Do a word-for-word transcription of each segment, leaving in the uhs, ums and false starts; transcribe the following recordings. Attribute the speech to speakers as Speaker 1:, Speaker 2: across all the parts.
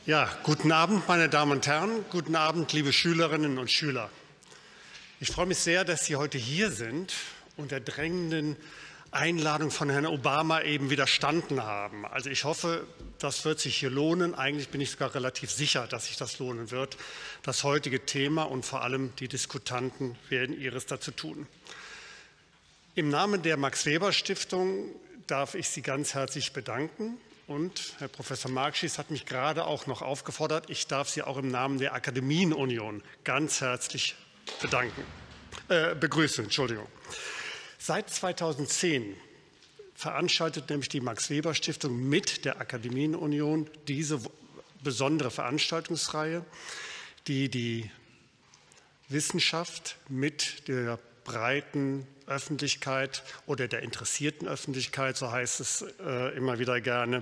Speaker 1: Ja, guten Abend, meine Damen und Herren. Guten Abend, liebe Schülerinnen und Schüler. Ich freue mich sehr, dass Sie heute hier sind und der drängenden Einladung von Herrn Obama eben widerstanden haben. Also ich hoffe, das wird sich hier lohnen. Eigentlich bin ich sogar relativ sicher, dass sich das lohnen wird. Das heutige Thema und vor allem die Diskutanten werden ihres dazu tun. Im Namen der Max-Weber-Stiftung darf ich Sie ganz herzlich bedanken. Und Herr Professor Markschies hat mich gerade auch noch aufgefordert, ich darf Sie auch im Namen der Akademienunion ganz herzlich bedanken, äh, begrüßen. Entschuldigung. Seit zweitausendzehn veranstaltet nämlich die Max-Weber-Stiftung mit der Akademienunion diese besondere Veranstaltungsreihe, die die Wissenschaft mit der breiten Öffentlichkeit oder der interessierten Öffentlichkeit, so heißt es äh, immer wieder gerne,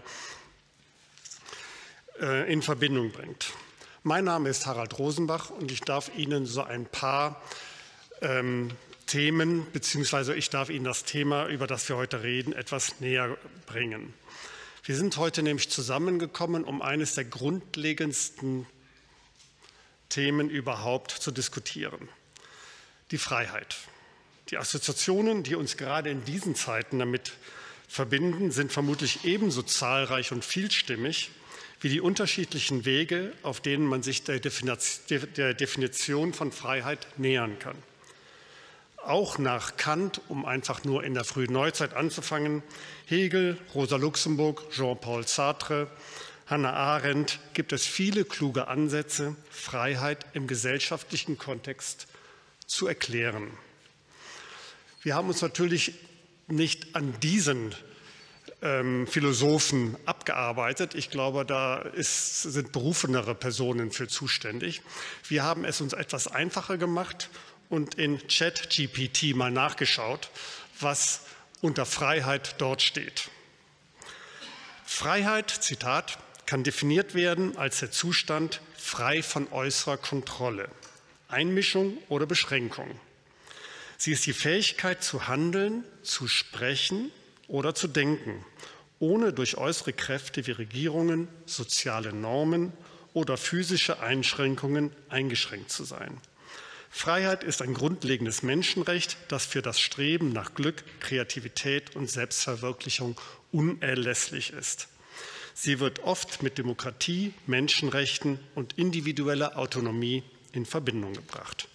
Speaker 1: äh, in Verbindung bringt. Mein Name ist Harald Rosenbach und ich darf Ihnen so ein paar ähm, Themen, beziehungsweise ich darf Ihnen das Thema, über das wir heute reden, etwas näher bringen. Wir sind heute nämlich zusammengekommen, um eines der grundlegendsten Themen überhaupt zu diskutieren: die Freiheit. Die Assoziationen, die uns gerade in diesen Zeiten damit verbinden, sind vermutlich ebenso zahlreich und vielstimmig wie die unterschiedlichen Wege, auf denen man sich der Definition von Freiheit nähern kann. Auch nach Kant, um einfach nur in der frühen Neuzeit anzufangen, Hegel, Rosa Luxemburg, Jean-Paul Sartre, Hannah Arendt, gibt es viele kluge Ansätze, Freiheit im gesellschaftlichen Kontext zu erklären. Wir haben uns natürlich nicht an diesen ähm, Philosophen abgearbeitet. Ich glaube, da ist, sind berufenere Personen für zuständig. Wir haben es uns etwas einfacher gemacht und in ChatGPT mal nachgeschaut, was unter Freiheit dort steht. Freiheit, Zitat, kann definiert werden als der Zustand frei von äußerer Kontrolle, Einmischung oder Beschränkung. Sie ist die Fähigkeit zu handeln, zu sprechen oder zu denken, ohne durch äußere Kräfte wie Regierungen, soziale Normen oder physische Einschränkungen eingeschränkt zu sein. Freiheit ist ein grundlegendes Menschenrecht, das für das Streben nach Glück, Kreativität und Selbstverwirklichung unerlässlich ist. Sie wird oft mit Demokratie, Menschenrechten und individueller Autonomie in Verbindung gebracht.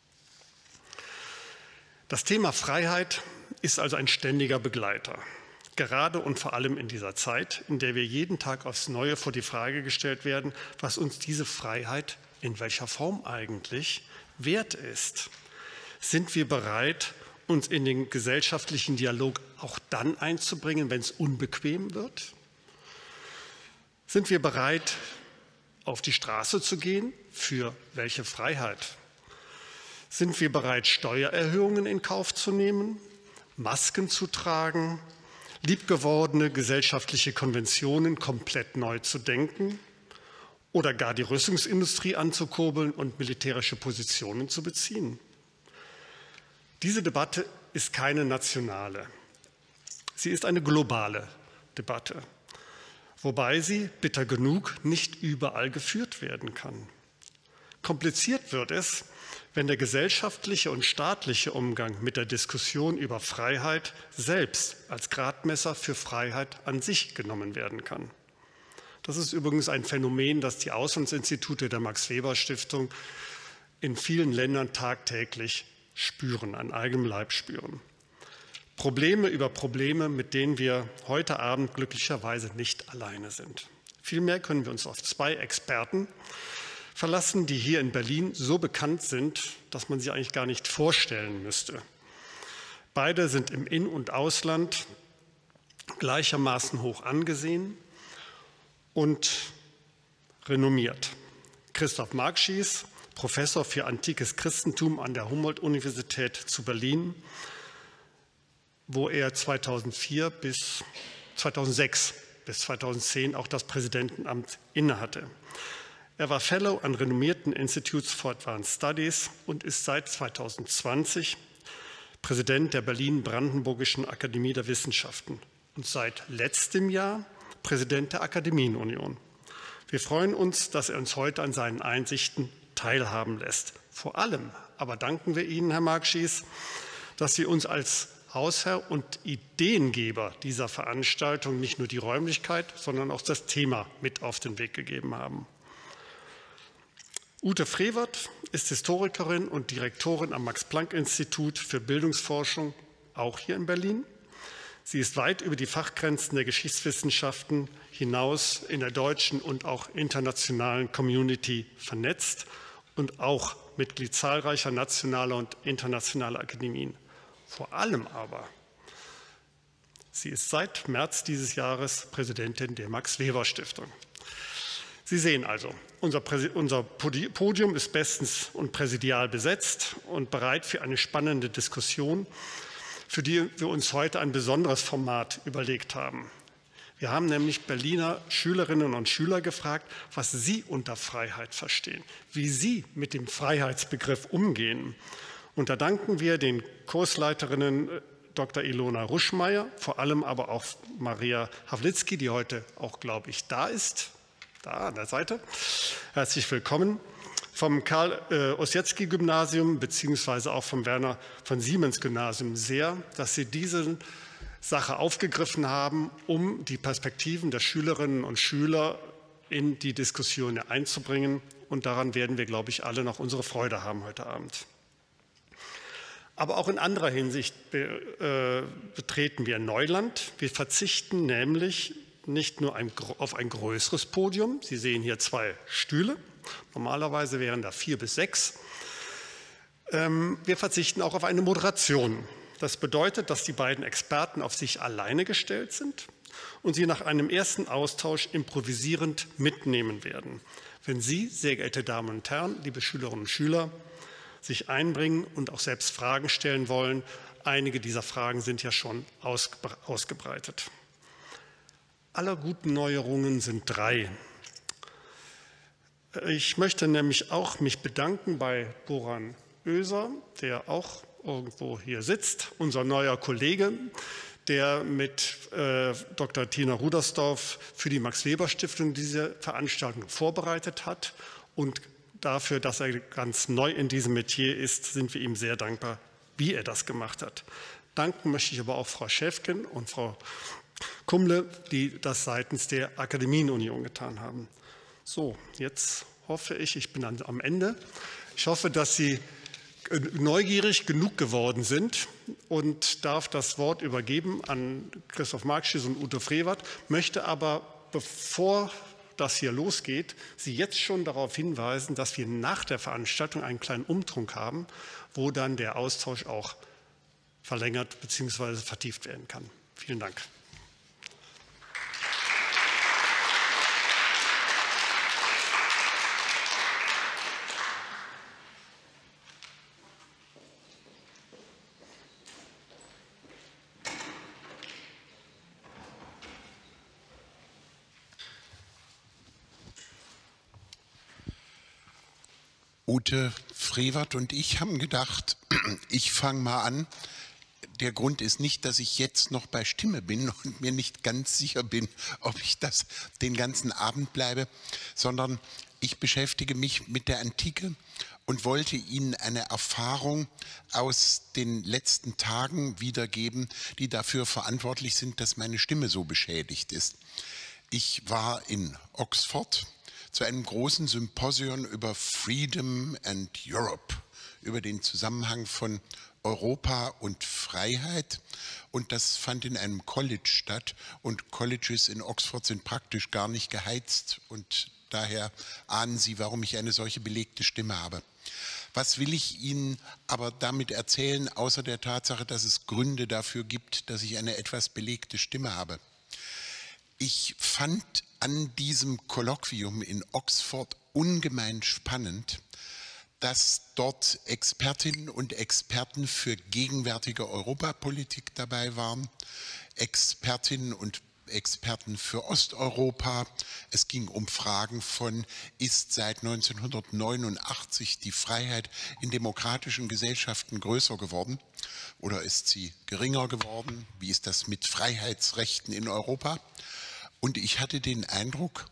Speaker 1: Das Thema Freiheit ist also ein ständiger Begleiter, gerade und vor allem in dieser Zeit, in der wir jeden Tag aufs Neue vor die Frage gestellt werden, was uns diese Freiheit in welcher Form eigentlich wert ist. Sind wir bereit, uns in den gesellschaftlichen Dialog auch dann einzubringen, wenn es unbequem wird? Sind wir bereit, auf die Straße zu gehen? Für welche Freiheit? Sind wir bereit, Steuererhöhungen in Kauf zu nehmen, Masken zu tragen, liebgewordene gesellschaftliche Konventionen komplett neu zu denken oder gar die Rüstungsindustrie anzukurbeln und militärische Positionen zu beziehen? Diese Debatte ist keine nationale. Sie ist eine globale Debatte, wobei sie, bitter genug, nicht überall geführt werden kann. Kompliziert wird es, wenn der gesellschaftliche und staatliche Umgang mit der Diskussion über Freiheit selbst als Gradmesser für Freiheit an sich genommen werden kann. Das ist übrigens ein Phänomen, das die Auslandsinstitute der Max-Weber-Stiftung in vielen Ländern tagtäglich spüren, an eigenem Leib spüren. Probleme über Probleme, mit denen wir heute Abend glücklicherweise nicht alleine sind. Vielmehr können wir uns auf zwei Experten verlassen, die hier in Berlin so bekannt sind, dass man sie eigentlich gar nicht vorstellen müsste. Beide sind im In- und Ausland gleichermaßen hoch angesehen und renommiert. Christoph Markschies, Professor für antikes Christentum an der Humboldt-Universität zu Berlin, wo er zweitausendvier bis zweitausendsechs bis zweitausendzehn auch das Präsidentenamt innehatte. Er war Fellow an renommierten Institutes for Advanced Studies und ist seit zweitausendzwanzig Präsident der Berlin-Brandenburgischen Akademie der Wissenschaften und seit letztem Jahr Präsident der Akademienunion. Wir freuen uns, dass er uns heute an seinen Einsichten teilhaben lässt. Vor allem aber danken wir Ihnen, Herr Markschies, dass Sie uns als Hausherr und Ideengeber dieser Veranstaltung nicht nur die Räumlichkeit, sondern auch das Thema mit auf den Weg gegeben haben. Ute Frevert ist Historikerin und Direktorin am Max-Planck-Institut für Bildungsforschung, auch hier in Berlin. Sie ist weit über die Fachgrenzen der Geschichtswissenschaften hinaus in der deutschen und auch internationalen Community vernetzt und auch Mitglied zahlreicher nationaler und internationaler Akademien. Vor allem aber, sie ist seit März dieses Jahres Präsidentin der Max-Weber-Stiftung. Sie sehen also, unser, unser Podium ist bestens und präsidial besetzt und bereit für eine spannende Diskussion, für die wir uns heute ein besonderes Format überlegt haben. Wir haben nämlich Berliner Schülerinnen und Schüler gefragt, was sie unter Freiheit verstehen, wie sie mit dem Freiheitsbegriff umgehen. Und da danken wir den Kursleiterinnen Doktor Ilona Ruschmeier, vor allem aber auch Maria Havlitzki, die heute auch, glaube ich, da ist, da an der Seite. Herzlich willkommen. Vom Karl-Ossietzky-Gymnasium beziehungsweise auch vom Werner von Siemens-Gymnasium sehr, dass Sie diese Sache aufgegriffen haben, um die Perspektiven der Schülerinnen und Schüler in die Diskussion einzubringen. Und daran werden wir, glaube ich, alle noch unsere Freude haben heute Abend. Aber auch in anderer Hinsicht be, äh, betreten wir Neuland. Wir verzichten nämlich nicht nur ein, auf ein größeres Podium. Sie sehen hier zwei Stühle. Normalerweise wären da vier bis sechs. Ähm, wir verzichten auch auf eine Moderation. Das bedeutet, dass die beiden Experten auf sich alleine gestellt sind und sie nach einem ersten Austausch improvisierend mitnehmen werden. Wenn Sie, sehr geehrte Damen und Herren, liebe Schülerinnen und Schüler, sich einbringen und auch selbst Fragen stellen wollen, einige dieser Fragen sind ja schon ausgebreitet. Aller guten Neuerungen sind drei. Ich möchte nämlich auch mich bedanken bei Boran Oeser, der auch irgendwo hier sitzt, unser neuer Kollege, der mit äh, Doktor Tina Rudersdorf für die Max-Weber-Stiftung diese Veranstaltung vorbereitet hat. Und dafür, dass er ganz neu in diesem Metier ist, sind wir ihm sehr dankbar, wie er das gemacht hat. Danken möchte ich aber auch Frau Schäfgen und Frau Kumle, die das seitens der Akademienunion getan haben. So, jetzt hoffe ich, ich bin am Ende. Ich hoffe, dass Sie neugierig genug geworden sind und darf das Wort übergeben an Christoph Markschies und Ute Frevert, möchte aber, bevor das hier losgeht, Sie jetzt schon darauf hinweisen, dass wir nach der Veranstaltung einen kleinen Umtrunk haben, wo dann der Austausch auch verlängert bzw. vertieft werden kann. Vielen Dank.
Speaker 2: Ute Frevert und ich haben gedacht, ich fange mal an. Der Grund ist nicht, dass ich jetzt noch bei Stimme bin und mir nicht ganz sicher bin, ob ich das den ganzen Abend bleibe, sondern ich beschäftige mich mit der Antike und wollte Ihnen eine Erfahrung aus den letzten Tagen wiedergeben, die dafür verantwortlich sind, dass meine Stimme so beschädigt ist. Ich war in Oxford zu einem großen Symposion über Freedom and Europe, über den Zusammenhang von Europa und Freiheit. Und das fand in einem College statt. Und Colleges in Oxford sind praktisch gar nicht geheizt. Und daher ahnen Sie, warum ich eine solche belegte Stimme habe. Was will ich Ihnen aber damit erzählen, außer der Tatsache, dass es Gründe dafür gibt, dass ich eine etwas belegte Stimme habe? Ich fand an diesem Kolloquium in Oxford ungemein spannend, dass dort Expertinnen und Experten für gegenwärtige Europapolitik dabei waren, Expertinnen und Experten für Osteuropa. Es ging um Fragen von, ist seit neunzehnhundertneunundachtzig die Freiheit in demokratischen Gesellschaften größer geworden oder ist sie geringer geworden? Wie ist das mit Freiheitsrechten in Europa? Und ich hatte den Eindruck,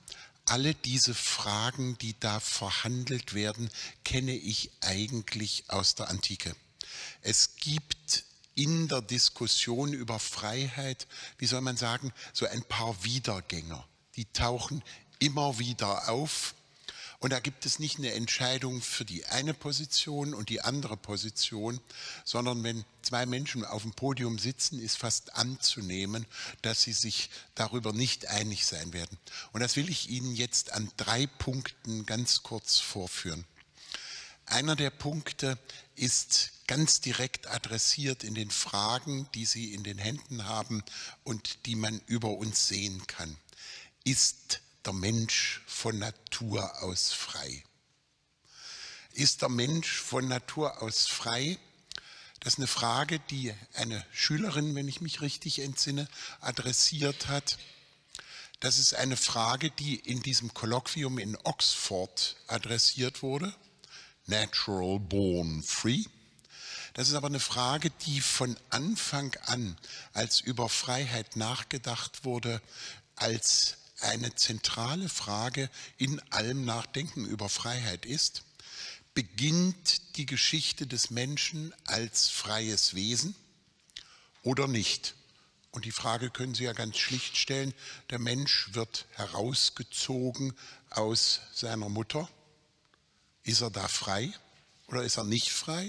Speaker 2: alle diese Fragen, die da verhandelt werden, kenne ich eigentlich aus der Antike. Es gibt in der Diskussion über Freiheit, wie soll man sagen, so ein paar Wiedergänger. Die tauchen immer wieder auf. Und da gibt es nicht eine Entscheidung für die eine Position und die andere Position, sondern wenn zwei Menschen auf dem Podium sitzen, ist fast anzunehmen, dass sie sich darüber nicht einig sein werden. Und das will ich Ihnen jetzt an drei Punkten ganz kurz vorführen. Einer der Punkte ist ganz direkt adressiert in den Fragen, die Sie in den Händen haben und die man über uns sehen kann. Ist der Mensch von Natur aus frei? Ist der Mensch von Natur aus frei? Das ist eine Frage, die eine Schülerin, wenn ich mich richtig entsinne, adressiert hat. Das ist eine Frage, die in diesem Kolloquium in Oxford adressiert wurde. Natural born free. Das ist aber eine Frage, die von Anfang an, als über Freiheit nachgedacht wurde, als eine zentrale Frage in allem Nachdenken über Freiheit ist. Beginnt die Geschichte des Menschen als freies Wesen oder nicht? Und die Frage können Sie ja ganz schlicht stellen. Der Mensch wird herausgezogen aus seiner Mutter. Ist er da frei oder ist er nicht frei?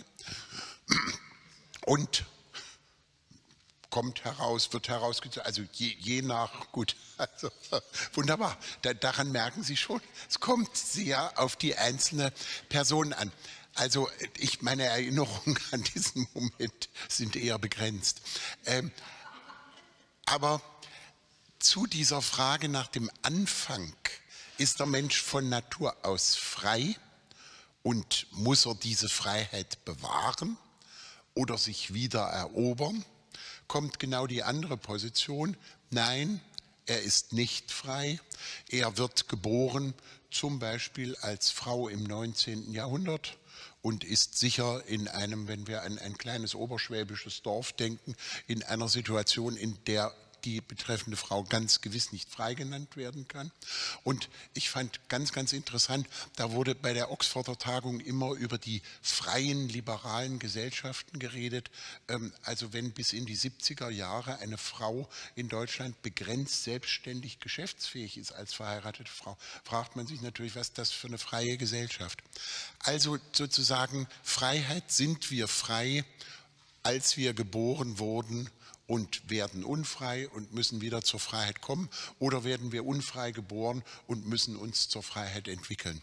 Speaker 2: Und kommt heraus, wird herausgezogen, also je, je nach, gut, also wunderbar, da, daran merken Sie schon, es kommt sehr auf die einzelne Person an. Also ich, meine Erinnerungen an diesen Moment sind eher begrenzt. Ähm, aber zu dieser Frage nach dem Anfang, ist der Mensch von Natur aus frei und muss er diese Freiheit bewahren oder sich wieder erobern? Kommt genau die andere Position. Nein, er ist nicht frei. Er wird geboren, zum Beispiel als Frau im neunzehnten Jahrhundert und ist sicher in einem, wenn wir an ein kleines oberschwäbisches Dorf denken, in einer Situation, in der die betreffende Frau ganz gewiss nicht frei genannt werden kann. Und ich fand ganz, ganz interessant, da wurde bei der Oxforder Tagung immer über die freien liberalen Gesellschaften geredet. Also wenn bis in die siebziger Jahre eine Frau in Deutschland begrenzt selbstständig geschäftsfähig ist als verheiratete Frau, fragt man sich natürlich, was das für eine freie Gesellschaft. Also sozusagen Freiheit, sind wir frei, als wir geboren wurden, und werden unfrei und müssen wieder zur Freiheit kommen, oder werden wir unfrei geboren und müssen uns zur Freiheit entwickeln.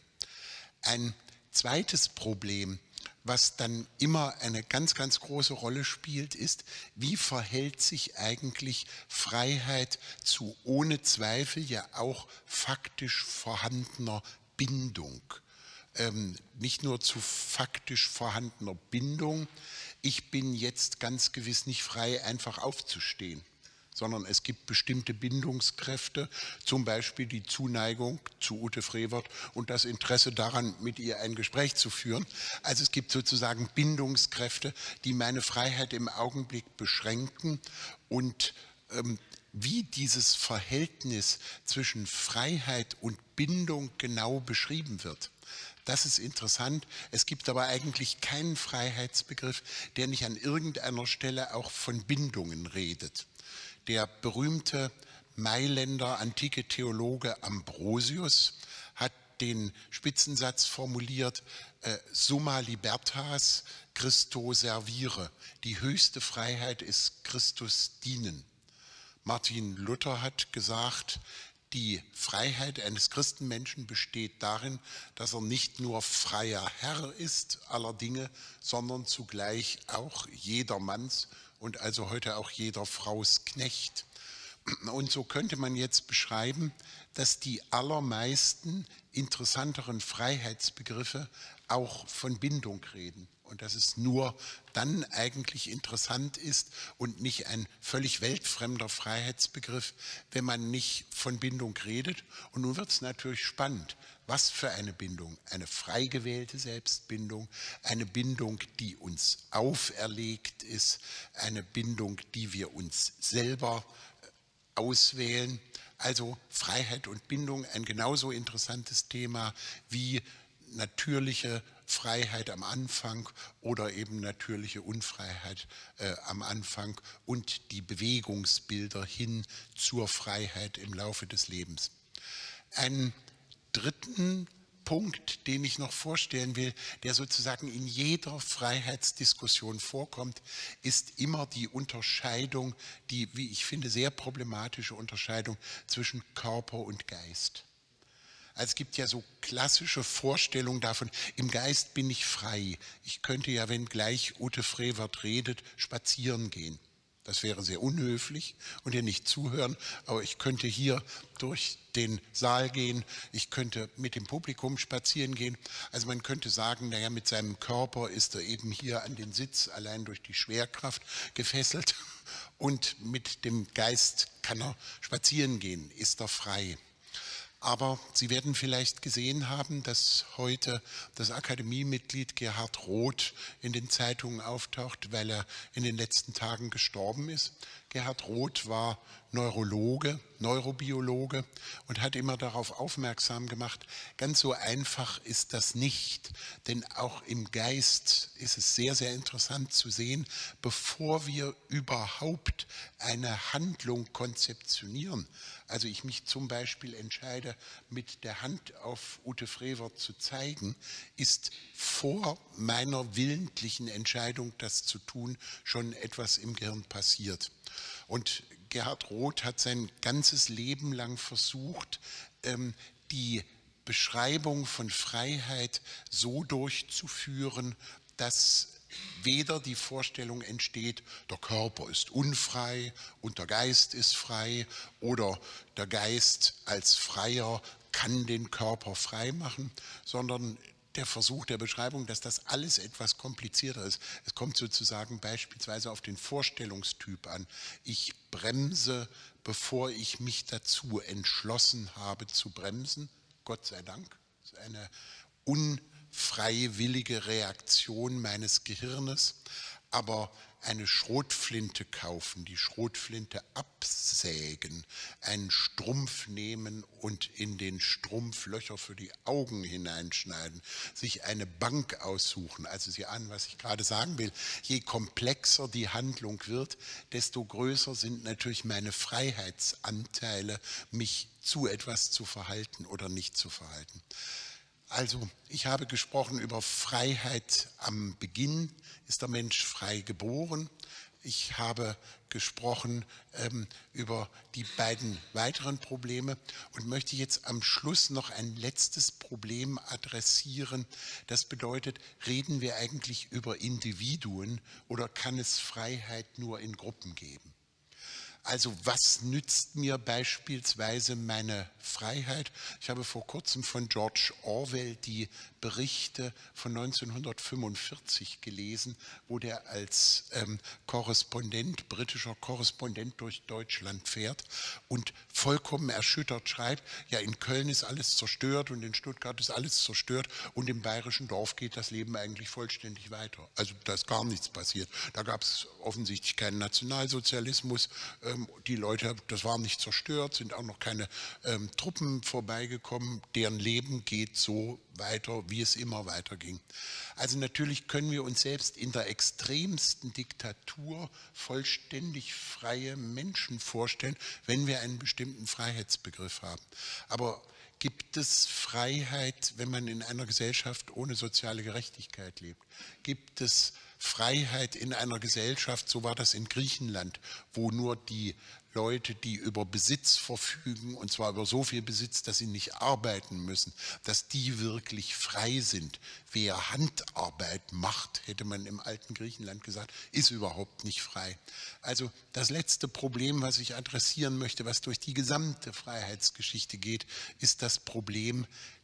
Speaker 2: Ein zweites Problem, was dann immer eine ganz, ganz große Rolle spielt, ist, wie verhält sich eigentlich Freiheit zu ohne Zweifel ja auch faktisch vorhandener Bindung. Ähm, nicht nur zu faktisch vorhandener Bindung. Ich bin jetzt ganz gewiss nicht frei, einfach aufzustehen, sondern es gibt bestimmte Bindungskräfte, zum Beispiel die Zuneigung zu Ute Frevert und das Interesse daran, mit ihr ein Gespräch zu führen. Also es gibt sozusagen Bindungskräfte, die meine Freiheit im Augenblick beschränken, und ähm, wie dieses Verhältnis zwischen Freiheit und Bindung genau beschrieben wird. Das ist interessant. Es gibt aber eigentlich keinen Freiheitsbegriff, der nicht an irgendeiner Stelle auch von Bindungen redet. Der berühmte Mailänder antike Theologe Ambrosius hat den Spitzensatz formuliert, äh, summa libertas Christo servire. Die höchste Freiheit ist Christus dienen. Martin Luther hat gesagt, die Freiheit eines Christenmenschen besteht darin, dass er nicht nur freier Herr ist aller Dinge, sondern zugleich auch jedermanns und also heute auch jeder Fraus Knecht. Und so könnte man jetzt beschreiben, dass die allermeisten interessanteren Freiheitsbegriffe auch von Bindung reden. Und dass es nur dann eigentlich interessant ist und nicht ein völlig weltfremder Freiheitsbegriff, wenn man nicht von Bindung redet. Und nun wird es natürlich spannend. Was für eine Bindung? Eine frei gewählte Selbstbindung, eine Bindung, die uns auferlegt ist, eine Bindung, die wir uns selber auswählen. Also Freiheit und Bindung, ein genauso interessantes Thema wie natürliche Freiheit am Anfang oder eben natürliche Unfreiheit äh, am Anfang und die Bewegungsbilder hin zur Freiheit im Laufe des Lebens. Einen dritten Punkt, den ich noch vorstellen will, der sozusagen in jeder Freiheitsdiskussion vorkommt, ist immer die Unterscheidung, die, wie ich finde, sehr problematische Unterscheidung zwischen Körper und Geist. Also es gibt ja so klassische Vorstellungen davon, im Geist bin ich frei. Ich könnte ja, wenn gleich Ute Frevert redet, spazieren gehen. Das wäre sehr unhöflich und ihr nicht zuhören, aber ich könnte hier durch den Saal gehen, ich könnte mit dem Publikum spazieren gehen. Also man könnte sagen, naja, mit seinem Körper ist er eben hier an den Sitz allein durch die Schwerkraft gefesselt und mit dem Geist kann er spazieren gehen, ist er frei. Aber Sie werden vielleicht gesehen haben, dass heute das Akademiemitglied Gerhard Roth in den Zeitungen auftaucht, weil er in den letzten Tagen gestorben ist. Gerhard Roth war Neurologe, Neurobiologe und hat immer darauf aufmerksam gemacht, ganz so einfach ist das nicht. Denn auch im Geist ist es sehr, sehr interessant zu sehen, bevor wir überhaupt eine Handlung konzeptionieren, also ich mich zum Beispiel entscheide, mit der Hand auf Ute Frevert zu zeigen, ist vor meiner willentlichen Entscheidung, das zu tun, schon etwas im Gehirn passiert. Und Gerhard Roth hat sein ganzes Leben lang versucht, die Beschreibung von Freiheit so durchzuführen, dass weder die Vorstellung entsteht, der Körper ist unfrei und der Geist ist frei oder der Geist als Freier kann den Körper frei machen, sondern der Versuch der Beschreibung, dass das alles etwas komplizierter ist. Es kommt sozusagen beispielsweise auf den Vorstellungstyp an. Ich bremse, bevor ich mich dazu entschlossen habe zu bremsen. Gott sei Dank. Das ist eine unfreiwillige Reaktion meines Gehirnes. Aber eine Schrotflinte kaufen, die Schrotflinte absägen, einen Strumpf nehmen und in den Strumpf Löcher für die Augen hineinschneiden, sich eine Bank aussuchen. Also Sie ahnen, was ich gerade sagen will. Je komplexer die Handlung wird, desto größer sind natürlich meine Freiheitsanteile, mich zu etwas zu verhalten oder nicht zu verhalten. Also, ich habe gesprochen über Freiheit am Beginn. Ist der Mensch frei geboren? Ich habe gesprochen ähm, über die beiden weiteren Probleme und möchte jetzt am Schluss noch ein letztes Problem adressieren. Das bedeutet, reden wir eigentlich über Individuen oder kann es Freiheit nur in Gruppen geben? Also was nützt mir beispielsweise meine Freiheit? Ich habe vor kurzem von George Orwell die Berichte von neunzehnhundertfünfundvierzig gelesen, wo der als ähm, Korrespondent, britischer Korrespondent durch Deutschland fährt und vollkommen erschüttert schreibt, ja in Köln ist alles zerstört und in Stuttgart ist alles zerstört und im bayerischen Dorf geht das Leben eigentlich vollständig weiter. Also da ist gar nichts passiert. Da gab es offensichtlich keinen Nationalsozialismus. Die Leute, das war nicht zerstört, sind auch noch keine ähm, Truppen vorbeigekommen. Deren Leben geht so weiter, wie es immer weiterging. Also natürlich können wir uns selbst in der extremsten Diktatur vollständig freie Menschen vorstellen, wenn wir einen bestimmten Freiheitsbegriff haben. Aber gibt es Freiheit, wenn man in einer Gesellschaft ohne soziale Gerechtigkeit lebt? Gibt es Freiheit in einer Gesellschaft, so war das in Griechenland, wo nur die Leute, die über Besitz verfügen, und zwar über so viel Besitz, dass sie nicht arbeiten müssen, dass die wirklich frei sind. Wer Handarbeit macht, hätte man im alten Griechenland gesagt, ist überhaupt nicht frei. Also das letzte Problem, was ich adressieren möchte, was durch die gesamte Freiheitsgeschichte geht, ist das Problem,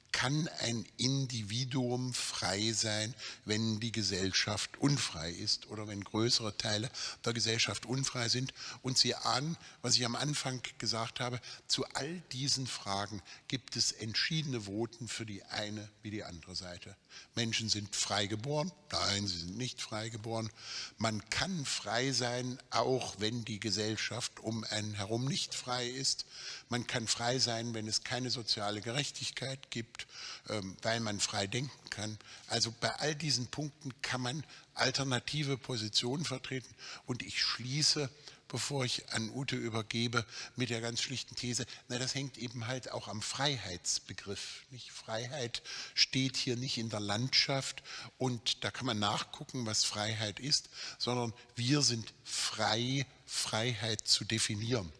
Speaker 2: kann ein Individuum frei sein, wenn die Gesellschaft unfrei ist oder wenn größere Teile der Gesellschaft unfrei sind? Und Sie ahnen, was ich am Anfang gesagt habe, zu all diesen Fragen gibt es entschiedene Voten für die eine wie die andere Seite. Menschen sind frei geboren, nein, sie sind nicht frei geboren. Man kann frei sein, auch wenn die Gesellschaft um einen herum nicht frei ist. Man kann frei sein, wenn es keine soziale Gerechtigkeit gibt, weil man frei denken kann. Also bei all diesen Punkten kann man alternative Positionen vertreten. Und ich schließe, bevor ich an Ute übergebe, mit der ganz schlichten These, na, das hängt eben halt auch am Freiheitsbegriff. Nicht? Freiheit steht hier nicht in der Landschaft und da kann man nachgucken, was Freiheit ist, sondern wir sind frei, Freiheit zu definieren.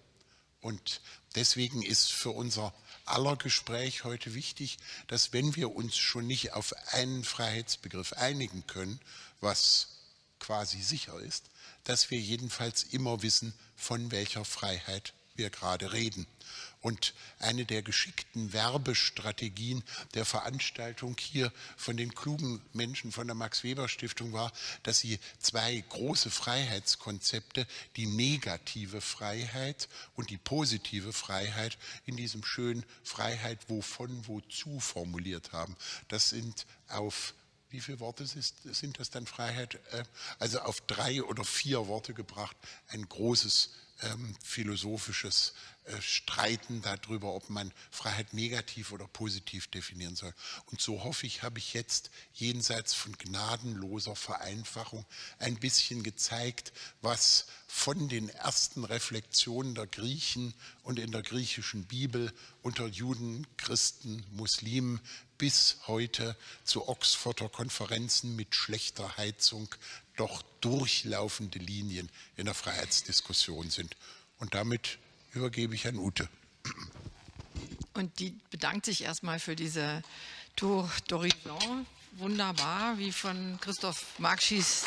Speaker 2: Und deswegen ist für unser aller Gespräch heute wichtig, dass wenn wir uns schon nicht auf einen Freiheitsbegriff einigen können, was quasi sicher ist, dass wir jedenfalls immer wissen, von welcher Freiheit wir gerade reden. Und eine der geschickten Werbestrategien der Veranstaltung hier von den klugen Menschen von der Max-Weber-Stiftung war, dass sie zwei große Freiheitskonzepte, die negative Freiheit und die positive Freiheit, in diesem schönen Freiheit wovon, wozu formuliert haben. Das sind auf Wie viele Worte sind das dann, Freiheit? Also auf drei oder vier Worte gebracht, ein großes ähm, philosophisches äh, Streiten darüber, ob man Freiheit negativ oder positiv definieren soll. Und so hoffe ich, habe ich jetzt jenseits von gnadenloser Vereinfachung ein bisschen gezeigt, was von den ersten Reflexionen der Griechen und in der griechischen Bibel unter Juden, Christen, Muslimen bis heute zu Oxforder Konferenzen mit schlechter Heizung doch durchlaufende Linien in der Freiheitsdiskussion sind. Und damit übergebe ich an Ute.
Speaker 3: Und die bedankt sich erstmal für diese Tour d'Horizon. Wunderbar, wie von Christoph Markschies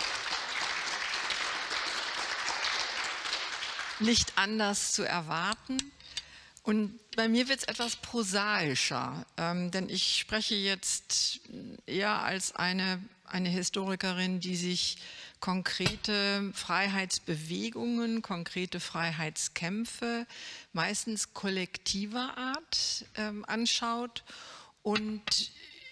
Speaker 3: nicht anders zu erwarten. Und bei mir wird es etwas prosaischer, ähm, denn ich spreche jetzt eher als eine, eine Historikerin, die sich konkrete Freiheitsbewegungen, konkrete Freiheitskämpfe, meistens kollektiver Art, ähm, anschaut. Und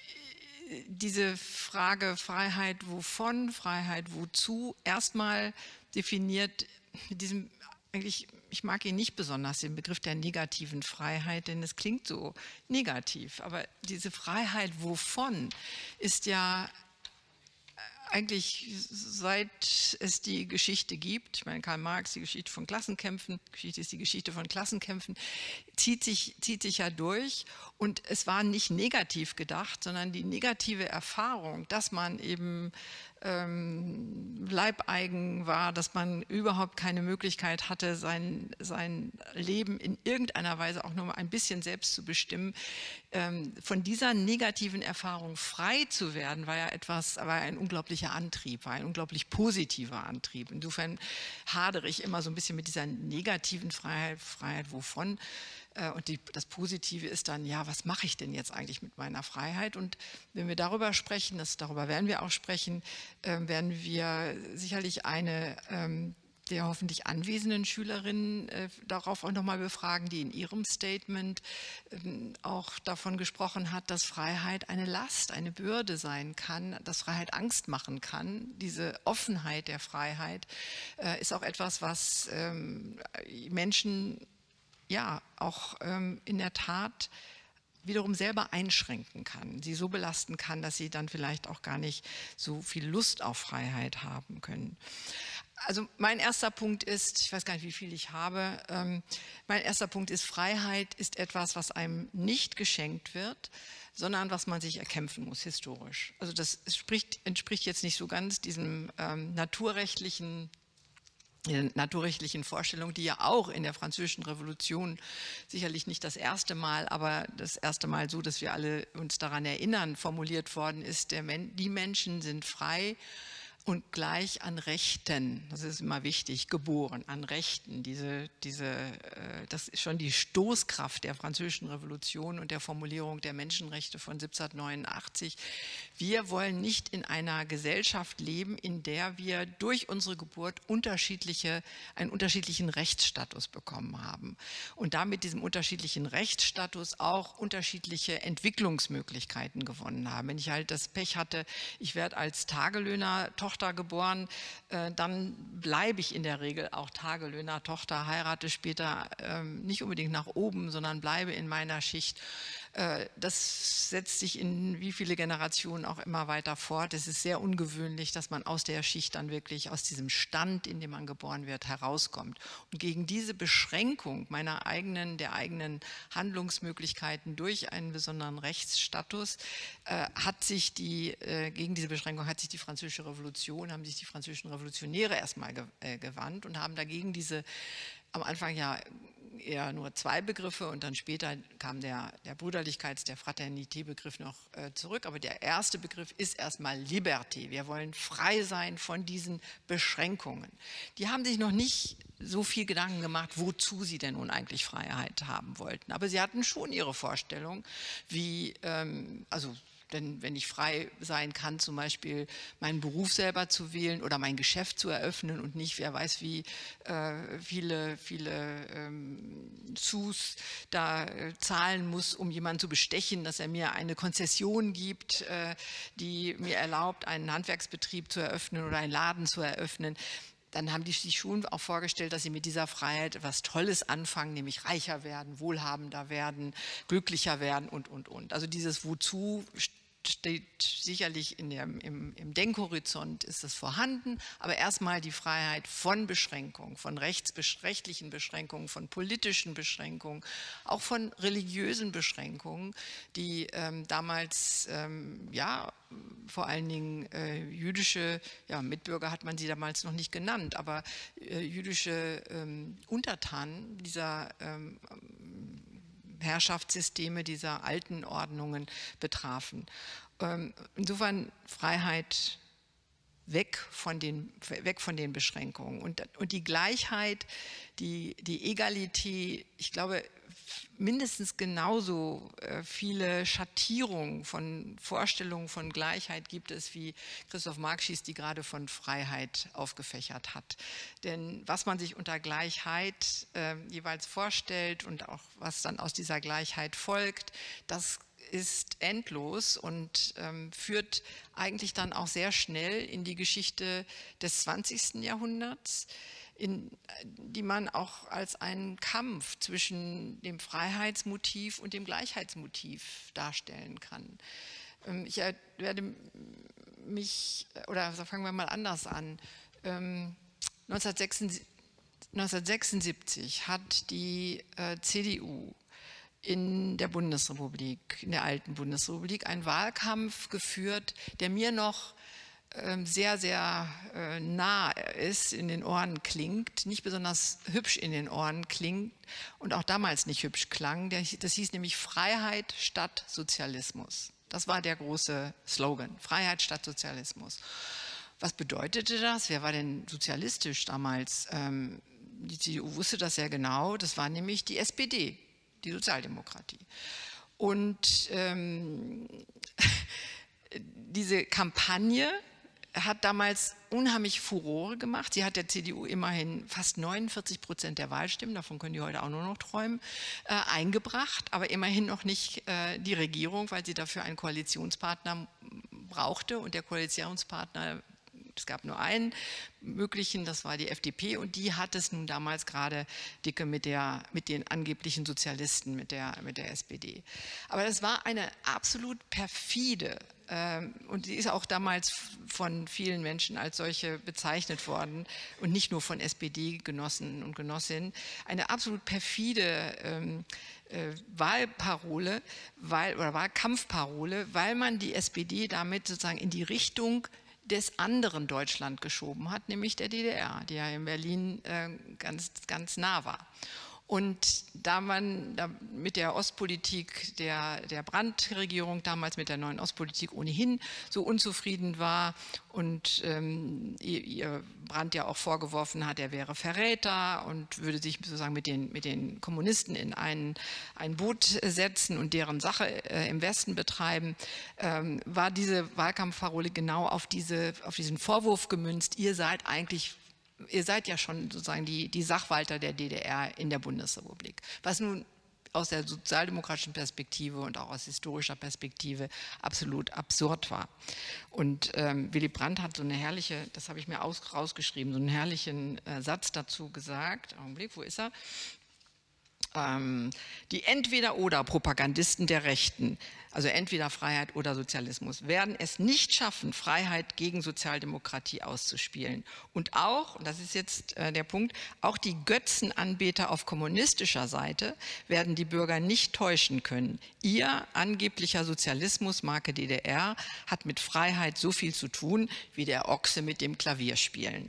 Speaker 3: diese Frage Freiheit wovon, Freiheit wozu, erstmal definiert mit diesem eigentlich, ich mag ihn nicht besonders, den Begriff der negativen Freiheit, denn es klingt so negativ. Aber diese Freiheit wovon ist ja eigentlich, seit es die Geschichte gibt, ich meine Karl Marx, die Geschichte von Klassenkämpfen, Geschichte ist die Geschichte von Klassenkämpfen, zieht sich, zieht sich ja durch. Und es war nicht negativ gedacht, sondern die negative Erfahrung, dass man eben ähm, leibeigen war, dass man überhaupt keine Möglichkeit hatte, sein, sein Leben in irgendeiner Weise auch nur ein bisschen selbst zu bestimmen. Ähm, von dieser negativen Erfahrung frei zu werden, war ja etwas, war ein unglaublicher Antrieb, war ein unglaublich positiver Antrieb. Insofern hadere ich immer so ein bisschen mit dieser negativen Freiheit, Freiheit wovon? Und die, das Positive ist dann, ja, was mache ich denn jetzt eigentlich mit meiner Freiheit? Und wenn wir darüber sprechen, das, darüber werden wir auch sprechen, äh, werden wir sicherlich eine ähm, der hoffentlich anwesenden Schülerinnen äh, darauf auch nochmal befragen, die in ihrem Statement ähm, auch davon gesprochen hat, dass Freiheit eine Last, eine Bürde sein kann, dass Freiheit Angst machen kann. Diese Offenheit der Freiheit äh, ist auch etwas, was ähm, Menschen ja auch ähm, in der Tat wiederum selber einschränken kann, sie so belasten kann, dass sie dann vielleicht auch gar nicht so viel Lust auf Freiheit haben können. Also mein erster Punkt ist, ich weiß gar nicht, wie viel ich habe, ähm, mein erster Punkt ist, Freiheit ist etwas, was einem nicht geschenkt wird, sondern was man sich erkämpfen muss, historisch. Also das spricht, entspricht jetzt nicht so ganz diesem ähm, naturrechtlichen naturrechtlichen Vorstellung, die ja auch in der Französischen Revolution sicherlich nicht das erste Mal, aber das erste Mal so, dass wir alle uns daran erinnern, formuliert worden ist, der Men- die Menschen sind frei und gleich an Rechten, das ist immer wichtig, geboren, an Rechten. Diese, diese, das ist schon die Stoßkraft der Französischen Revolution und der Formulierung der Menschenrechte von siebzehnhundertneunundachtzig. Wir wollen nicht in einer Gesellschaft leben, in der wir durch unsere Geburt unterschiedliche, einen unterschiedlichen Rechtsstatus bekommen haben und damit diesem unterschiedlichen Rechtsstatus auch unterschiedliche Entwicklungsmöglichkeiten gewonnen haben. Wenn ich halt das Pech hatte, ich werde als Tagelöhner Tochter geboren, äh, dann bleibe ich in der Regel auch Tagelöhner Tochter, heirate später äh, nicht unbedingt nach oben, sondern bleibe in meiner Schicht. Äh, das setzt sich in wie viele Generationen auch immer weiter fort. Es ist sehr ungewöhnlich, dass man aus der Schicht dann wirklich, aus diesem Stand, in dem man geboren wird, herauskommt. Und gegen diese Beschränkung meiner eigenen, der eigenen Handlungsmöglichkeiten durch einen besonderen Rechtsstatus äh, hat sich die, äh, gegen diese Beschränkung hat sich die Französische Revolution, haben sich die französischen Revolutionäre erstmal ge äh, gewandt und haben dagegen diese am Anfang ja eher nur zwei Begriffe und dann später kam der, der Brüderlichkeits-, der Fraternité-Begriff noch äh, zurück. Aber der erste Begriff ist erstmal Liberté. Wir wollen frei sein von diesen Beschränkungen. Die haben sich noch nicht so viel Gedanken gemacht, wozu sie denn nun eigentlich Freiheit haben wollten. Aber sie hatten schon ihre Vorstellung, wie, ähm, also denn wenn ich frei sein kann, zum Beispiel meinen Beruf selber zu wählen oder mein Geschäft zu eröffnen und nicht, wer weiß wie äh, viele, viele ähm, Sous da äh, zahlen muss, um jemanden zu bestechen, dass er mir eine Konzession gibt, äh, die mir erlaubt, einen Handwerksbetrieb zu eröffnen oder einen Laden zu eröffnen. Dann haben die sich schon auch vorgestellt, dass sie mit dieser Freiheit etwas Tolles anfangen, nämlich reicher werden, wohlhabender werden, glücklicher werden und, und, und. Also dieses Wozu steht sicherlich in der, im, im Denkhorizont, ist es vorhanden, aber erstmal die Freiheit von Beschränkungen, von rechtsrechtlichen Beschränkungen, von politischen Beschränkungen, auch von religiösen Beschränkungen, die ähm, damals, ähm, ja, vor allen Dingen äh, jüdische, ja, Mitbürger hat man sie damals noch nicht genannt, aber äh, jüdische ähm, Untertanen dieser ähm, Herrschaftssysteme, dieser alten Ordnungen betrafen. Ähm, insofern Freiheit weg von den, weg von den Beschränkungen. Und, und die Gleichheit, die, die Egalität, ich glaube, mindestens genauso viele Schattierungen von Vorstellungen von Gleichheit gibt es, wie Christoph Marx die gerade von Freiheit aufgefächert hat. Denn was man sich unter Gleichheit äh, jeweils vorstellt und auch was dann aus dieser Gleichheit folgt, das ist endlos und ähm, führt eigentlich dann auch sehr schnell in die Geschichte des zwanzigsten Jahrhunderts, in, die man auch als einen Kampf zwischen dem Freiheitsmotiv und dem Gleichheitsmotiv darstellen kann. Ähm, ich werde mich, oder fangen wir mal anders an, ähm, neunzehnhundertsechsundsiebzig hat die äh, C D U in der Bundesrepublik, in der alten Bundesrepublik, einen Wahlkampf geführt, der mir noch äh, sehr, sehr äh, nah ist, in den Ohren klingt, nicht besonders hübsch in den Ohren klingt und auch damals nicht hübsch klang. Der, das hieß nämlich Freiheit statt Sozialismus. Das war der große Slogan, Freiheit statt Sozialismus. Was bedeutete das? Wer war denn sozialistisch damals? Ähm, die C D U wusste das sehr genau, das war nämlich die S P D. Die Sozialdemokratie. Und ähm, diese Kampagne hat damals unheimlich Furore gemacht. Sie hat der C D U immerhin fast neunundvierzig Prozent der Wahlstimmen, davon können die heute auch nur noch träumen, äh, eingebracht, aber immerhin noch nicht äh, die Regierung, weil sie dafür einen Koalitionspartner brauchte und der Koalitionspartner, es gab nur einen möglichen, das war die F D P und die hat es nun damals gerade dicke mit, der, mit den angeblichen Sozialisten, mit der, mit der S P D. Aber das war eine absolut perfide ähm, und sie ist auch damals von vielen Menschen als solche bezeichnet worden und nicht nur von S P D-Genossen und Genossinnen, eine absolut perfide ähm, äh, Wahlparole weil, oder Wahlkampfparole, weil man die S P D damit sozusagen in die Richtung des anderen Deutschland geschoben hat, nämlich der D D R, die ja in Berlin äh, ganz, ganz nah war. Und da man da mit der Ostpolitik der, der Brandt-Regierung, damals mit der neuen Ostpolitik ohnehin so unzufrieden war und ähm, ihr, ihr Brandt ja auch vorgeworfen hat, er wäre Verräter und würde sich sozusagen mit den, mit den Kommunisten in ein, ein Boot setzen und deren Sache äh, im Westen betreiben, ähm, war diese Wahlkampfparole genau auf, diese, auf diesen Vorwurf gemünzt, ihr seid eigentlich Ihr seid ja schon sozusagen die, die Sachwalter der D D R in der Bundesrepublik, was nun aus der sozialdemokratischen Perspektive und auch aus historischer Perspektive absolut absurd war. Und ähm, Willy Brandt hat so eine herrliche, das habe ich mir aus, rausgeschrieben, so einen herrlichen äh, Satz dazu gesagt. Augenblick, wo ist er? Ähm, die Entweder-oder-Propagandisten der Rechten, also entweder Freiheit oder Sozialismus, werden es nicht schaffen, Freiheit gegen Sozialdemokratie auszuspielen. Und auch, und das ist jetzt äh, der Punkt, auch die Götzenanbeter auf kommunistischer Seite werden die Bürger nicht täuschen können. Ihr angeblicher Sozialismus, Marke D D R, hat mit Freiheit so viel zu tun, wie der Ochse mit dem Klavierspielen.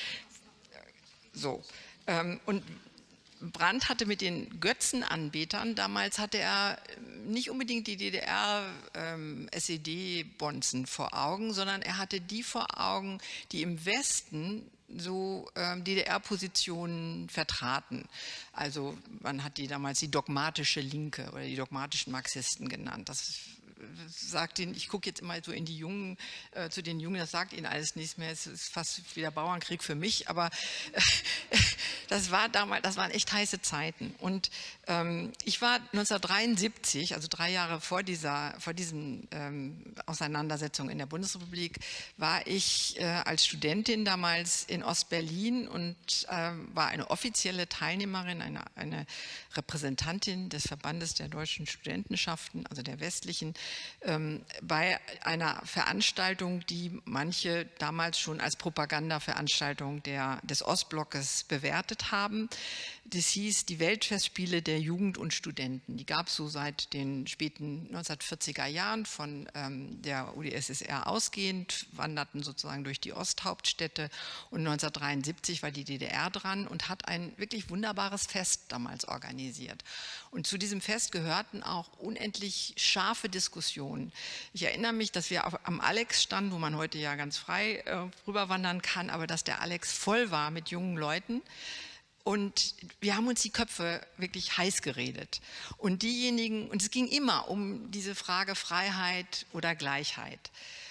Speaker 3: So, ähm, und Brandt hatte mit den Götzenanbetern, damals hatte er nicht unbedingt die D D R-S E D-Bonzen vor Augen, sondern er hatte die vor Augen, die im Westen so ähm, D D R-Positionen vertraten. Also man hat die damals die dogmatische Linke oder die dogmatischen Marxisten genannt. Das sagt ihnen, ich gucke jetzt immer so in die Jungen, äh, zu den Jungen, das sagt ihnen alles nichts mehr, es ist fast wie der Bauernkrieg für mich, aber äh, das war damals, das waren echt heiße Zeiten. Und ähm, ich war neunzehnhundertdreiundsiebzig, also drei Jahre vor dieser, vor diesen ähm, Auseinandersetzungen in der Bundesrepublik, war ich äh, als Studentin damals in Ostberlin und äh, war eine offizielle Teilnehmerin, eine, eine Repräsentantin des Verbandes der deutschen Studentenschaften, also der westlichen, ähm, bei einer Veranstaltung, die manche damals schon als Propagandaveranstaltung der, des Ostblockes bewertet haben. Das hieß die Weltfestspiele der Jugend und Studenten. Die gab es so seit den späten neunzehnhundertvierziger Jahren von ähm, der U d S S R ausgehend, wanderten sozusagen durch die Osthauptstädte und neunzehnhundertdreiundsiebzig war die D D R dran und hat ein wirklich wunderbares Fest damals organisiert. Und zu diesem Fest gehörten auch unendlich scharfe Diskussionen. Ich erinnere mich, dass wir auf, am Alex standen, wo man heute ja ganz frei äh, rüberwandern kann, aber dass der Alex voll war mit jungen Leuten. Und wir haben uns die Köpfe wirklich heiß geredet. Und diejenigen, und es ging immer um diese Frage Freiheit oder Gleichheit.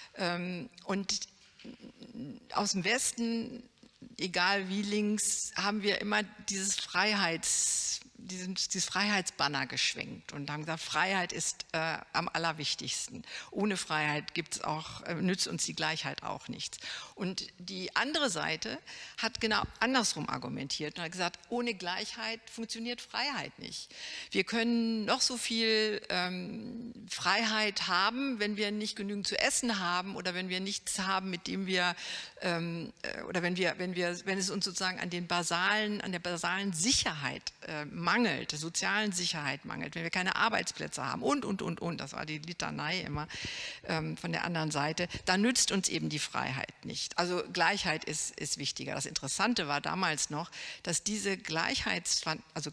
Speaker 3: Und aus dem Westen, egal wie links, haben wir immer dieses Freiheits, diesen, dieses Freiheitsbanner geschwenkt und haben gesagt, Freiheit ist äh, am allerwichtigsten. Ohne Freiheit gibt's auch, äh, nützt uns die Gleichheit auch nichts. Und die andere Seite hat genau andersrum argumentiert und hat gesagt, ohne Gleichheit funktioniert Freiheit nicht. Wir können noch so viel ähm, Freiheit haben, wenn wir nicht genügend zu essen haben oder wenn wir nichts haben, mit dem wir ähm, oder wenn wir, wenn wir, wenn es uns sozusagen an den basalen, an der basalen Sicherheit äh, mangelt, der sozialen Sicherheit mangelt, wenn wir keine Arbeitsplätze haben und, und, und, und, das war die Litanei immer ähm, von der anderen Seite, dann nützt uns eben die Freiheit nicht. Also Gleichheit ist, ist wichtiger. Das Interessante war damals noch, dass diese Gleichheits, also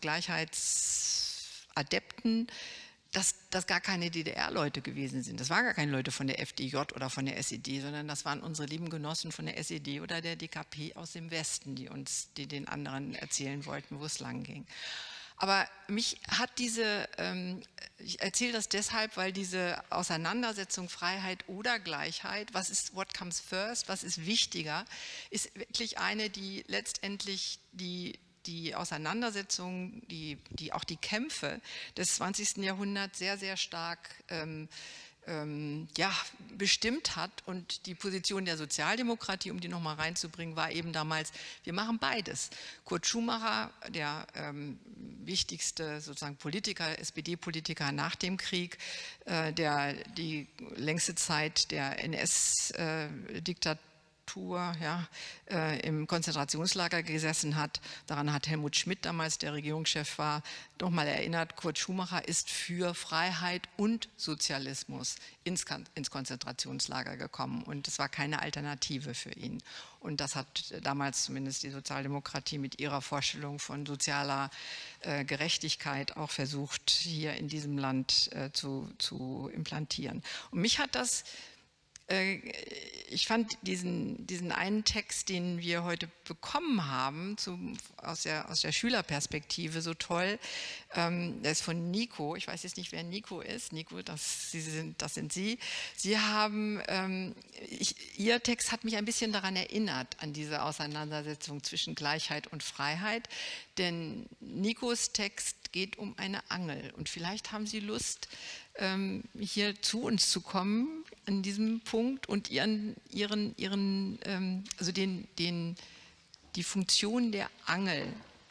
Speaker 3: Gleichheitsadepten, dass das gar keine D D R-Leute gewesen sind. Das waren gar keine Leute von der F D J oder von der S E D, sondern das waren unsere lieben Genossen von der S E D oder der D K P aus dem Westen, die uns, die den anderen erzählen wollten, wo es lang ging. Aber mich hat diese, ähm, ich erzähle das deshalb, weil diese Auseinandersetzung Freiheit oder Gleichheit, was ist, what comes first, was ist wichtiger, ist wirklich eine, die letztendlich die die Auseinandersetzungen, die, die, auch die Kämpfe des zwanzigsten Jahrhunderts sehr, sehr stark ähm, ähm, ja, bestimmt hat. Und die Position der Sozialdemokratie, um die nochmal reinzubringen, war eben damals, wir machen beides. Kurt Schumacher, der ähm, wichtigste sozusagen Politiker, S P D-Politiker nach dem Krieg, äh, der die längste Zeit der N S-Diktatur Tortur, ja, äh, im Konzentrationslager gesessen hat. Daran hat Helmut Schmidt, damals der Regierungschef war, doch mal erinnert, Kurt Schumacher ist für Freiheit und Sozialismus ins, ins Konzentrationslager gekommen und es war keine Alternative für ihn. Und das hat damals zumindest die Sozialdemokratie mit ihrer Vorstellung von sozialer äh, Gerechtigkeit auch versucht, hier in diesem Land äh, zu, zu implantieren. Und mich hat das, äh, ich fand diesen, diesen einen Text, den wir heute bekommen haben, zum, aus, der, aus der Schülerperspektive so toll. Ähm, der ist von Nico. Ich weiß jetzt nicht, wer Nico ist. Nico, das, Sie sind, das sind Sie. Sie haben, ähm, ich, Ihr Text hat mich ein bisschen daran erinnert, an diese Auseinandersetzung zwischen Gleichheit und Freiheit. Denn Nikos Text geht um eine Angel. Und vielleicht haben Sie Lust, ähm, hier zu uns zu kommen an diesem Punkt und ihren, ihren, ihren ähm, also den, den, die Funktion der Angel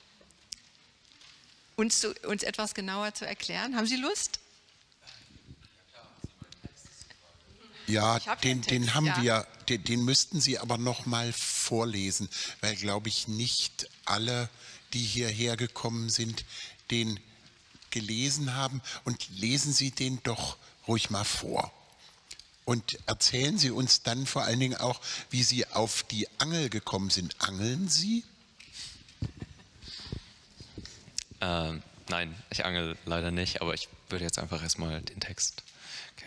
Speaker 3: uns, zu, uns etwas genauer zu erklären. Haben Sie Lust?
Speaker 2: Ja,
Speaker 3: hab
Speaker 2: den,
Speaker 3: den
Speaker 2: den
Speaker 3: Text,
Speaker 2: haben
Speaker 3: ja.
Speaker 2: wir, den, den müssten Sie aber noch mal vorlesen, weil, glaube ich, nicht alle, die hierher gekommen sind, den gelesen haben. Und lesen Sie den doch ruhig mal vor. Und erzählen Sie uns dann vor allen Dingen auch, wie Sie auf die Angel gekommen sind. Angeln Sie?
Speaker 4: Äh, nein, ich angel leider nicht, aber ich würde jetzt einfach erstmal den Text. Okay.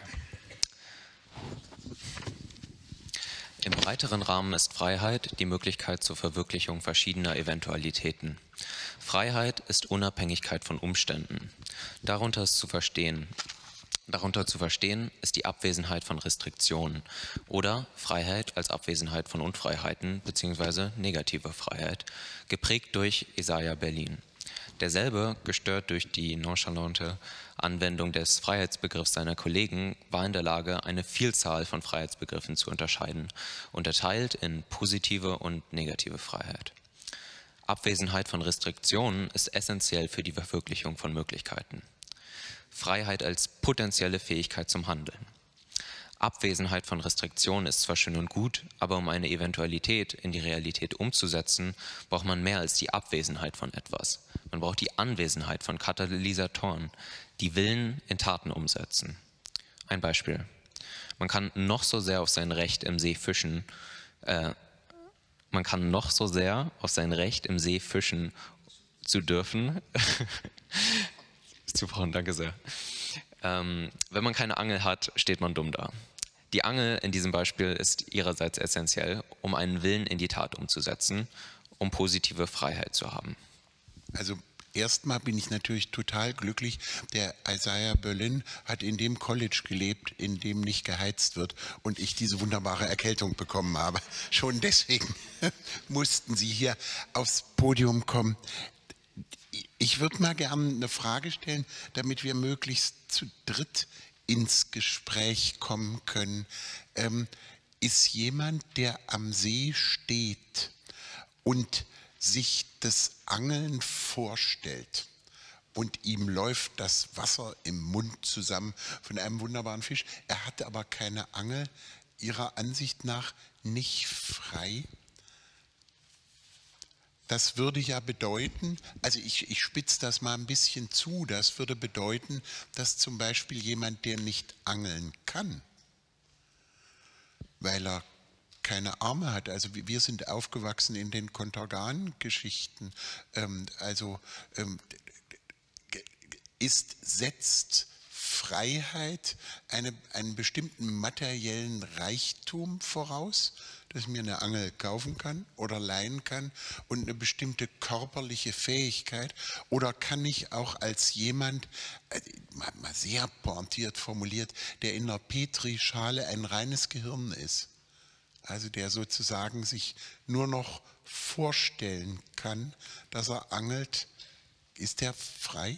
Speaker 4: Im breiteren Rahmen ist Freiheit die Möglichkeit zur Verwirklichung verschiedener Eventualitäten. Freiheit ist Unabhängigkeit von Umständen. Darunter ist zu verstehen, darunter zu verstehen ist die Abwesenheit von Restriktionen oder Freiheit als Abwesenheit von Unfreiheiten bzw. negative Freiheit, geprägt durch Isaiah Berlin. Derselbe, gestört durch die nonchalante Anwendung des Freiheitsbegriffs seiner Kollegen, war in der Lage, eine Vielzahl von Freiheitsbegriffen zu unterscheiden, unterteilt in positive und negative Freiheit. Abwesenheit von Restriktionen ist essentiell für die Verwirklichung von Möglichkeiten. Freiheit als potenzielle Fähigkeit zum Handeln. Abwesenheit von Restriktionen ist zwar schön und gut, aber um eine Eventualität in die Realität umzusetzen, braucht man mehr als die Abwesenheit von etwas. Man braucht die Anwesenheit von Katalysatoren, die Willen in Taten umsetzen. Ein Beispiel. Man kann noch so sehr auf sein Recht im See fischen, äh, man kann noch so sehr auf sein Recht im See fischen zu dürfen. Super, danke sehr. Ähm, wenn man keine Angel hat, steht man dumm da. Die Angel in diesem Beispiel ist ihrerseits essentiell, um einen Willen in die Tat umzusetzen, um positive Freiheit zu haben.
Speaker 2: Also erstmal bin ich natürlich total glücklich. Der Isaiah Berlin hat in dem College gelebt, in dem nicht geheizt wird und ich diese wunderbare Erkältung bekommen habe. Schon deswegen mussten Sie hier aufs Podium kommen. Ich würde mal gerne eine Frage stellen, damit wir möglichst zu dritt ins Gespräch kommen können. Ähm, ist jemand, der am See steht und sich das Angeln vorstellt und ihm läuft das Wasser im Mund zusammen von einem wunderbaren Fisch, er hat aber keine Angel, Ihrer Ansicht nach nicht frei? Das würde ja bedeuten, also ich, ich spitze das mal ein bisschen zu, das würde bedeuten, dass zum Beispiel jemand, der nicht angeln kann, weil er keine Arme hat, also wir sind aufgewachsen in den Kontergan-Geschichten, ähm, also ähm, ist, setzt Freiheit eine, einen bestimmten materiellen Reichtum voraus, dass ich mir eine Angel kaufen kann oder leihen kann und eine bestimmte körperliche Fähigkeit, oder kann ich auch als jemand, mal, mal sehr pointiert formuliert, der in einer Petrischale ein reines Gehirn ist, also der sozusagen sich nur noch vorstellen kann, dass er angelt, ist der frei?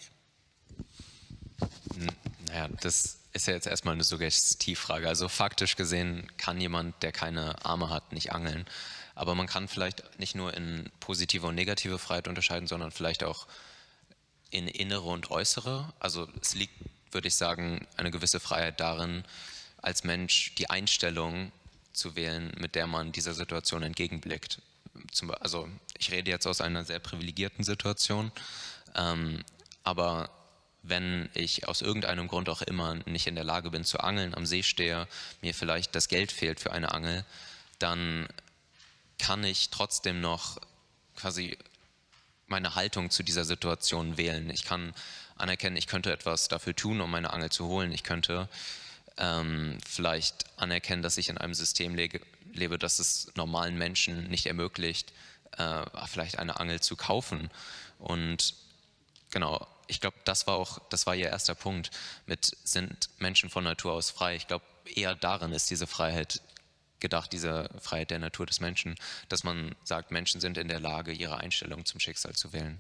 Speaker 4: Naja, das ist ja jetzt erstmal eine Suggestivfrage. Also faktisch gesehen kann jemand, der keine Arme hat, nicht angeln. Aber man kann vielleicht nicht nur in positive und negative Freiheit unterscheiden, sondern vielleicht auch in innere und äußere. Also es liegt, würde ich sagen, eine gewisse Freiheit darin, als Mensch die Einstellung zu wählen, mit der man dieser Situation entgegenblickt. Zum, also ich rede jetzt aus einer sehr privilegierten Situation, ähm, aber wenn ich aus irgendeinem Grund auch immer nicht in der Lage bin zu angeln, am See stehe, mir vielleicht das Geld fehlt für eine Angel, dann kann ich trotzdem noch quasi meine Haltung zu dieser Situation wählen. Ich kann anerkennen, ich könnte etwas dafür tun, um meine Angel zu holen. Ich könnte ähm, vielleicht anerkennen, dass ich in einem System lege, lebe, das es normalen Menschen nicht ermöglicht, äh, vielleicht eine Angel zu kaufen. Und genau, ich glaube, das war auch, das war Ihr erster Punkt mit, sind Menschen von Natur aus frei? Ich glaube, eher darin ist diese Freiheit gedacht, diese Freiheit der Natur des Menschen, dass man sagt, Menschen sind in der Lage, ihre Einstellung zum Schicksal zu wählen.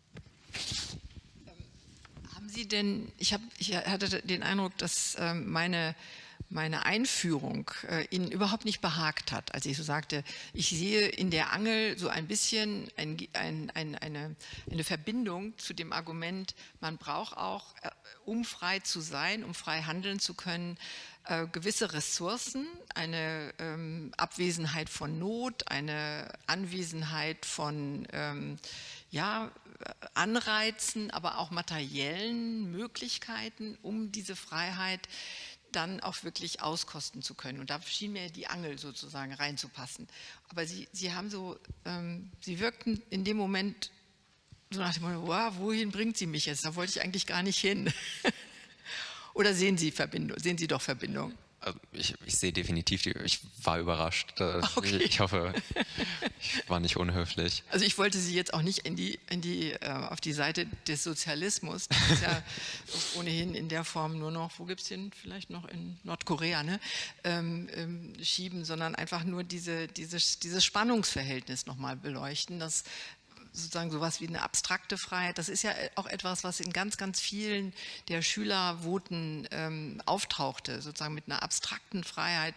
Speaker 3: Haben Sie denn, ich, hab, ich hatte den Eindruck, dass ähm, meine, meine Einführung äh, Ihnen überhaupt nicht behagt hat, als ich so sagte, ich sehe in der Angel so ein bisschen ein, ein, ein, eine, eine Verbindung zu dem Argument, man braucht auch, äh, um frei zu sein, um frei handeln zu können, äh, gewisse Ressourcen, eine ähm, Abwesenheit von Not, eine Anwesenheit von ähm, ja, Anreizen, aber auch materiellen Möglichkeiten, um diese Freiheit dann auch wirklich auskosten zu können. Und da schien mir die Angel sozusagen reinzupassen. Aber Sie, Sie haben so, ähm, Sie wirkten in dem Moment so nach dem Motto, wow, wohin bringt sie mich jetzt? Da wollte ich eigentlich gar nicht hin. Oder sehen Sie Verbindung? Sehen Sie doch Verbindung?
Speaker 4: Also ich, ich sehe definitiv, die, ich war überrascht.
Speaker 3: Okay.
Speaker 4: Ich hoffe, ich war nicht unhöflich.
Speaker 3: Also ich wollte Sie jetzt auch nicht in die, in die, äh, auf die Seite des Sozialismus, das ist ja ohnehin in der Form nur noch, wo gibt es den vielleicht noch in Nordkorea, ne? ähm, ähm, schieben, sondern einfach nur diese, dieses, dieses Spannungsverhältnis nochmal beleuchten, das sozusagen sowas wie eine abstrakte Freiheit, das ist ja auch etwas, was in ganz, ganz vielen der Schülervoten ähm, auftauchte, sozusagen mit einer abstrakten Freiheit,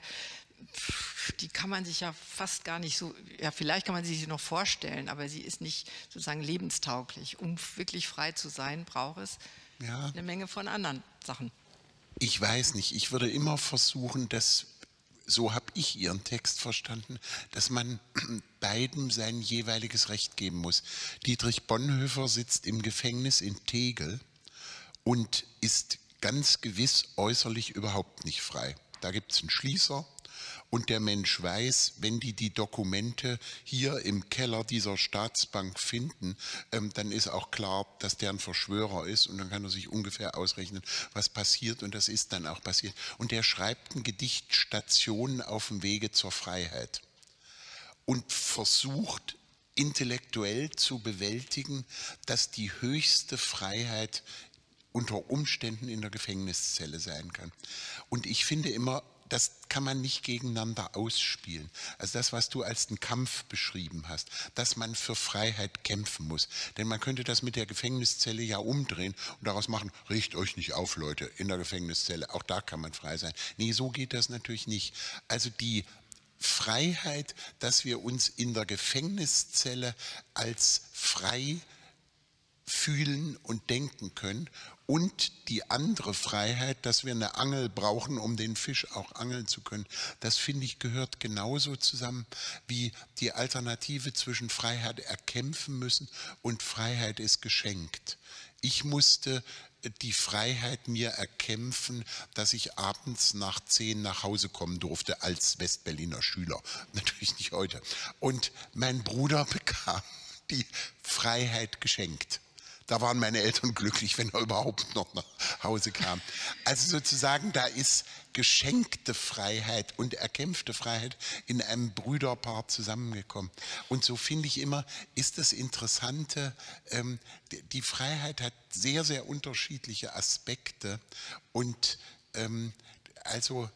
Speaker 3: die kann man sich ja fast gar nicht so, ja vielleicht kann man sich sie noch vorstellen, aber sie ist nicht sozusagen lebenstauglich. Um wirklich frei zu sein, braucht es ja eine Menge von anderen Sachen.
Speaker 2: Ich weiß nicht, ich würde immer versuchen, dass, so habe ich Ihren Text verstanden, dass man beiden sein jeweiliges Recht geben muss. Dietrich Bonhoeffer sitzt im Gefängnis in Tegel und ist ganz gewiss äußerlich überhaupt nicht frei. Da gibt es einen Schließer und der Mensch weiß, wenn die die Dokumente hier im Keller dieser Staatsbank finden, ähm, dann ist auch klar, dass der ein Verschwörer ist und dann kann er sich ungefähr ausrechnen, was passiert und das ist dann auch passiert. Und der schreibt ein Gedicht Stationen auf dem Wege zur Freiheit und versucht intellektuell zu bewältigen, dass die höchste Freiheit unter Umständen in der Gefängniszelle sein kann. Und ich finde immer, das kann man nicht gegeneinander ausspielen. Also das, was du als den Kampf beschrieben hast, dass man für Freiheit kämpfen muss. Denn man könnte das mit der Gefängniszelle ja umdrehen und daraus machen, richtet euch nicht auf, Leute, in der Gefängniszelle, auch da kann man frei sein. Nee, so geht das natürlich nicht. Also die Freiheit, dass wir uns in der Gefängniszelle als frei fühlen und denken können und die andere Freiheit, dass wir eine Angel brauchen, um den Fisch auch angeln zu können, das finde ich gehört genauso zusammen wie die Alternative zwischen Freiheit erkämpfen müssen und Freiheit ist geschenkt. Ich musste die Freiheit mir erkämpfen, dass ich abends nach zehn nach Hause kommen durfte als Westberliner Schüler. Natürlich nicht heute. Und mein Bruder bekam die Freiheit geschenkt. Da waren meine Eltern glücklich, wenn er überhaupt noch nach Hause kam. Also sozusagen, da ist geschenkte Freiheit und erkämpfte Freiheit in einem Brüderpaar zusammengekommen. Und so finde ich immer, ist das Interessante, ähm, die Freiheit hat sehr, sehr unterschiedliche Aspekte und ähm, also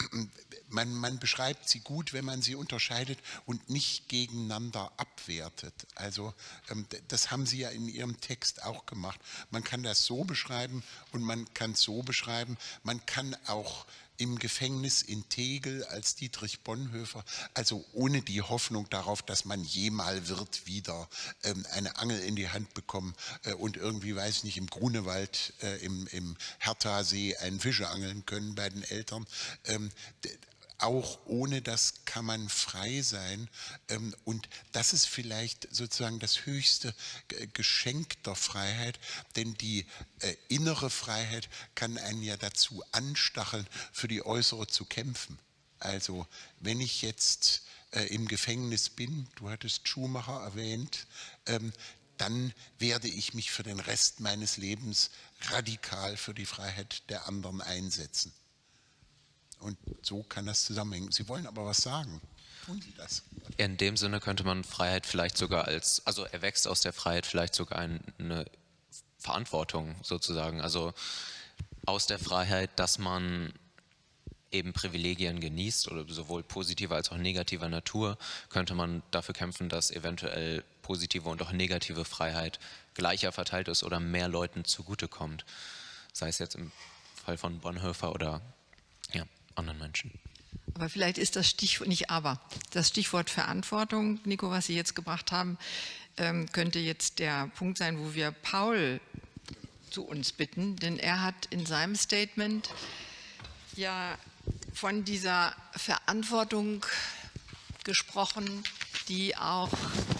Speaker 2: Man, man beschreibt sie gut, wenn man sie unterscheidet und nicht gegeneinander abwertet. Also ähm, das haben Sie ja in Ihrem Text auch gemacht. Man kann das so beschreiben und man kann es so beschreiben. Man kann auch im Gefängnis in Tegel als Dietrich Bonhoeffer, also ohne die Hoffnung darauf, dass man jemal wird wieder ähm, eine Angel in die Hand bekommen äh, und irgendwie, weiß ich nicht, im Grunewald, äh, im, im Herthasee einen Fische angeln können bei den Eltern. Ähm, auch ohne das kann man frei sein. Ähm, und das ist vielleicht sozusagen das höchste Geschenk der Freiheit, denn die äh, innere Freiheit kann einen ja dazu anstacheln, für die äußere zu kämpfen. Also wenn ich jetzt äh, im Gefängnis bin, du hattest Schumacher erwähnt, ähm, dann werde ich mich für den Rest meines Lebens radikal für die Freiheit der anderen einsetzen. Und so kann das zusammenhängen. Sie wollen aber was sagen. Tun Sie das?
Speaker 4: In dem Sinne könnte man Freiheit vielleicht sogar als, also erwächst aus der Freiheit vielleicht sogar eine Verantwortung sozusagen. Also aus der Freiheit, dass man eben Privilegien genießt oder sowohl positiver als auch negativer Natur, könnte man dafür kämpfen, dass eventuell positive und auch negative Freiheit gleicher verteilt ist oder mehr Leuten zugutekommt. Sei es jetzt im Fall von Bonhoeffer oder ja, anderen Menschen.
Speaker 3: Aber vielleicht ist das Stichwort, nicht aber, das Stichwort Verantwortung, Nico, was Sie jetzt gebracht haben, ähm, könnte jetzt der Punkt sein, wo wir Paul zu uns bitten, denn er hat in seinem Statement ja von dieser Verantwortung gesprochen, die auch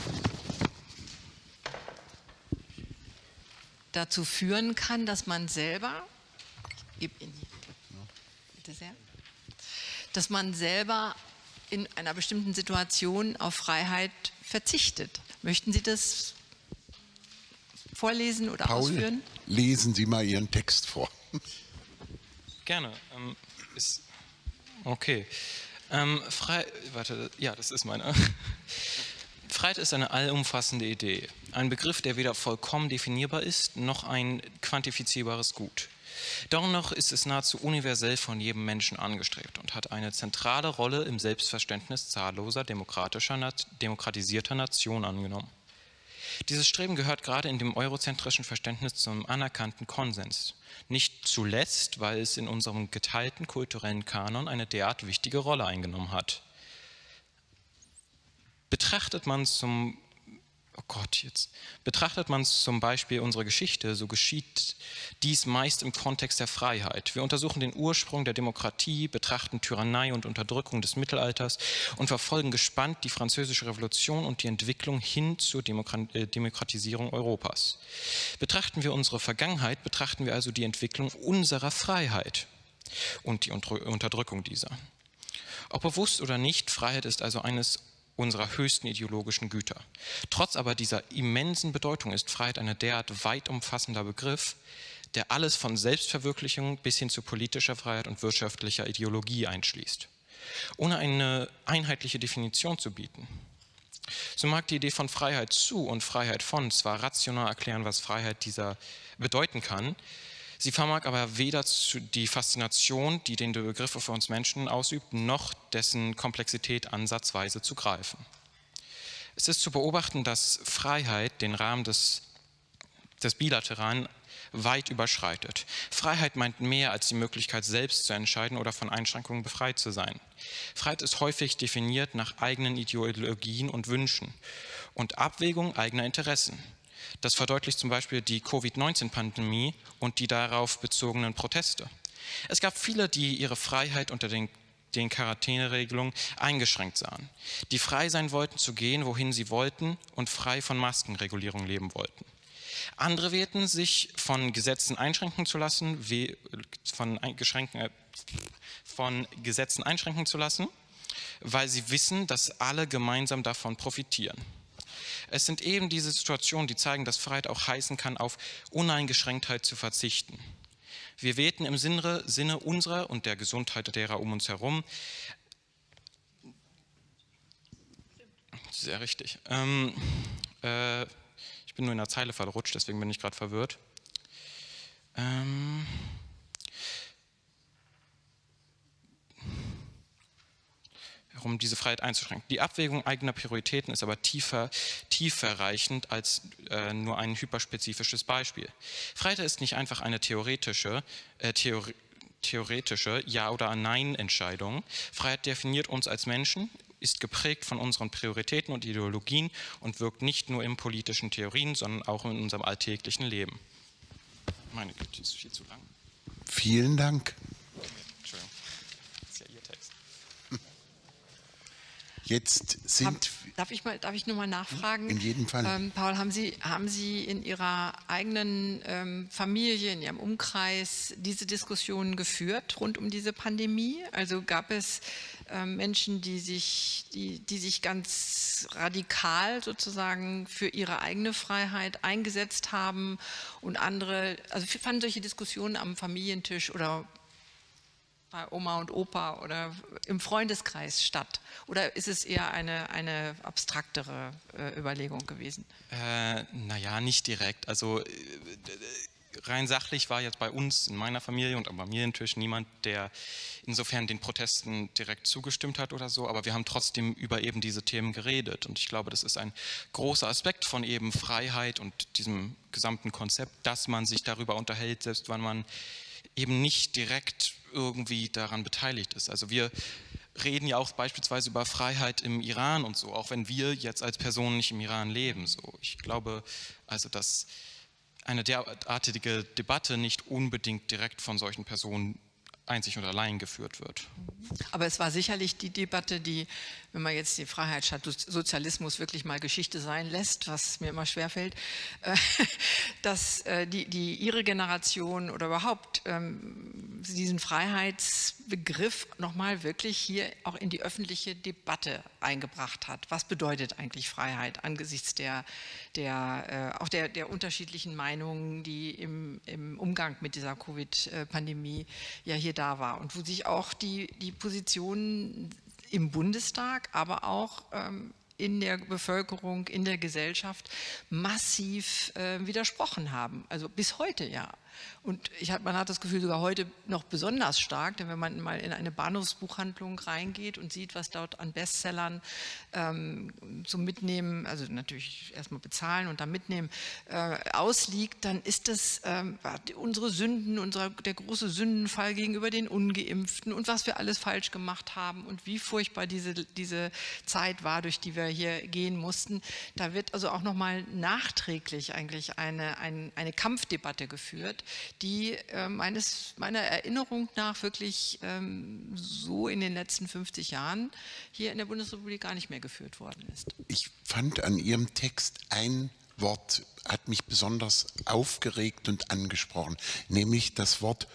Speaker 3: dazu führen kann, dass man selber, ich gebe Ihnen hier, bitte sehr, dass man selber in einer bestimmten Situation auf Freiheit verzichtet. Möchten Sie das vorlesen oder
Speaker 2: Paul,
Speaker 3: ausführen?
Speaker 2: Lesen Sie mal Ihren Text vor.
Speaker 5: Gerne. Ähm, ist, okay. Ähm, frei, warte, ja, das ist meine. Freiheit ist eine allumfassende Idee. Ein Begriff, der weder vollkommen definierbar ist, noch ein quantifizierbares Gut. Dennoch ist es nahezu universell von jedem Menschen angestrebt und hat eine zentrale Rolle im Selbstverständnis zahlloser demokratischer, demokratisierter Nationen angenommen. Dieses Streben gehört gerade in dem eurozentrischen Verständnis zum anerkannten Konsens. Nicht zuletzt, weil es in unserem geteilten kulturellen Kanon eine derart wichtige Rolle eingenommen hat. Betrachtet man zum Oh Gott, jetzt. Betrachtet man zum Beispiel unsere Geschichte, so geschieht dies meist im Kontext der Freiheit. Wir untersuchen den Ursprung der Demokratie, betrachten Tyrannei und Unterdrückung des Mittelalters und verfolgen gespannt die Französische Revolution und die Entwicklung hin zur Demokratisierung Europas. Betrachten wir unsere Vergangenheit, betrachten wir also die Entwicklung unserer Freiheit und die Unterdrückung dieser. Ob bewusst oder nicht, Freiheit ist also eines unserer höchsten ideologischen Güter. Trotz aber dieser immensen Bedeutung ist Freiheit ein derart weit umfassender Begriff, der alles von Selbstverwirklichung bis hin zu politischer Freiheit und wirtschaftlicher Ideologie einschließt. Ohne eine einheitliche Definition zu bieten. So mag die Idee von Freiheit zu und Freiheit von zwar rational erklären, was Freiheit dieser bedeuten kann, sie vermag aber weder die Faszination, die den Begriff für uns Menschen ausübt, noch dessen Komplexität ansatzweise zu greifen. Es ist zu beobachten, dass Freiheit den Rahmen des, des Bilateralen weit überschreitet. Freiheit meint mehr als die Möglichkeit, selbst zu entscheiden oder von Einschränkungen befreit zu sein. Freiheit ist häufig definiert nach eigenen Ideologien und Wünschen und Abwägung eigener Interessen. Das verdeutlicht zum Beispiel die Covid neunzehn Pandemie und die darauf bezogenen Proteste. Es gab viele, die ihre Freiheit unter den, den Quarantäneregelungen eingeschränkt sahen, die frei sein wollten zu gehen, wohin sie wollten und frei von Maskenregulierung leben wollten. Andere wählten, sich von Gesetzen einschränken zu lassen, von, von Gesetzen einschränken zu lassen, weil sie wissen, dass alle gemeinsam davon profitieren. Es sind eben diese Situationen, die zeigen, dass Freiheit auch heißen kann, auf Uneingeschränktheit zu verzichten. Wir wählten im Sinne, Sinne unserer und der Gesundheit derer um uns herum, sehr richtig, ähm, äh, ich bin nur in der Zeile verrutscht, deswegen bin ich gerade verwirrt. Ähm, um diese Freiheit einzuschränken. Die Abwägung eigener Prioritäten ist aber tiefer, tieferreichend als äh, nur ein hyperspezifisches Beispiel. Freiheit ist nicht einfach eine theoretische, äh, Theori theoretische Ja- oder Nein-Entscheidung. Freiheit definiert uns als Menschen, ist geprägt von unseren Prioritäten und Ideologien und wirkt nicht nur in politischen Theorien, sondern auch in unserem alltäglichen Leben. Meine Güte, das ist viel zu lang.
Speaker 2: Vielen Dank.
Speaker 5: Entschuldigung, das ist ja Ihr Text.
Speaker 2: Jetzt sind...
Speaker 3: Hab, darf ich mal, darf ich nur mal nachfragen?
Speaker 2: In jedem Fall.
Speaker 3: Ähm, Paul, haben Sie, haben Sie in Ihrer eigenen ähm, Familie, in Ihrem Umkreis diese Diskussionen geführt rund um diese Pandemie? Also gab es ähm, Menschen, die sich, die, die sich ganz radikal sozusagen für ihre eigene Freiheit eingesetzt haben und andere, also fanden solche Diskussionen am Familientisch oder bei Oma und Opa oder im Freundeskreis statt? Oder ist es eher eine, eine abstraktere äh, Überlegung gewesen?
Speaker 5: Äh, naja, nicht direkt. Also äh, rein sachlich war jetzt bei uns in meiner Familie und am Familientisch niemand, der insofern den Protesten direkt zugestimmt hat oder so, aber wir haben trotzdem über eben diese Themen geredet und ich glaube, das ist ein großer Aspekt von eben Freiheit und diesem gesamten Konzept, dass man sich darüber unterhält, selbst wenn man eben nicht direkt irgendwie daran beteiligt ist. Also wir reden ja auch beispielsweise über Freiheit im Iran und so, auch wenn wir jetzt als Personen nicht im Iran leben. So, ich glaube also, dass eine derartige Debatte nicht unbedingt direkt von solchen Personen einzig und allein geführt wird.
Speaker 3: Aber es war sicherlich die Debatte, die, wenn man jetzt die Freiheit statt Sozialismus wirklich mal Geschichte sein lässt, was mir immer schwerfällt, äh, dass äh, die, die ihre Generation oder überhaupt ähm, diesen Freiheitsbegriff nochmal wirklich hier auch in die öffentliche Debatte eingebracht hat. Was bedeutet eigentlich Freiheit angesichts der, der, äh, auch der, der unterschiedlichen Meinungen, die im, im Umgang mit dieser Covid-Pandemie ja hier da war und wo sich auch die, die Positionen im Bundestag, aber auch ähm, in der Bevölkerung, in der Gesellschaft massiv äh, widersprochen haben. Also bis heute ja. Und ich hat, man hat das Gefühl, sogar heute noch besonders stark, denn wenn man mal in eine Bahnhofsbuchhandlung reingeht und sieht, was dort an Bestsellern ähm, zum Mitnehmen, also natürlich erstmal bezahlen und dann mitnehmen, äh, ausliegt, dann ist das ähm, unsere Sünden, unser, der große Sündenfall gegenüber den Ungeimpften und was wir alles falsch gemacht haben und wie furchtbar diese, diese Zeit war, durch die wir hier gehen mussten. Da wird also auch nochmal nachträglich eigentlich eine, ein, eine Kampfdebatte geführt, die äh, meines, meiner Erinnerung nach wirklich ähm, so in den letzten fünfzig Jahren hier in der Bundesrepublik gar nicht mehr geführt worden ist.
Speaker 2: Ich fand an Ihrem Text ein Wort, hat mich besonders aufgeregt und angesprochen, nämlich das Wort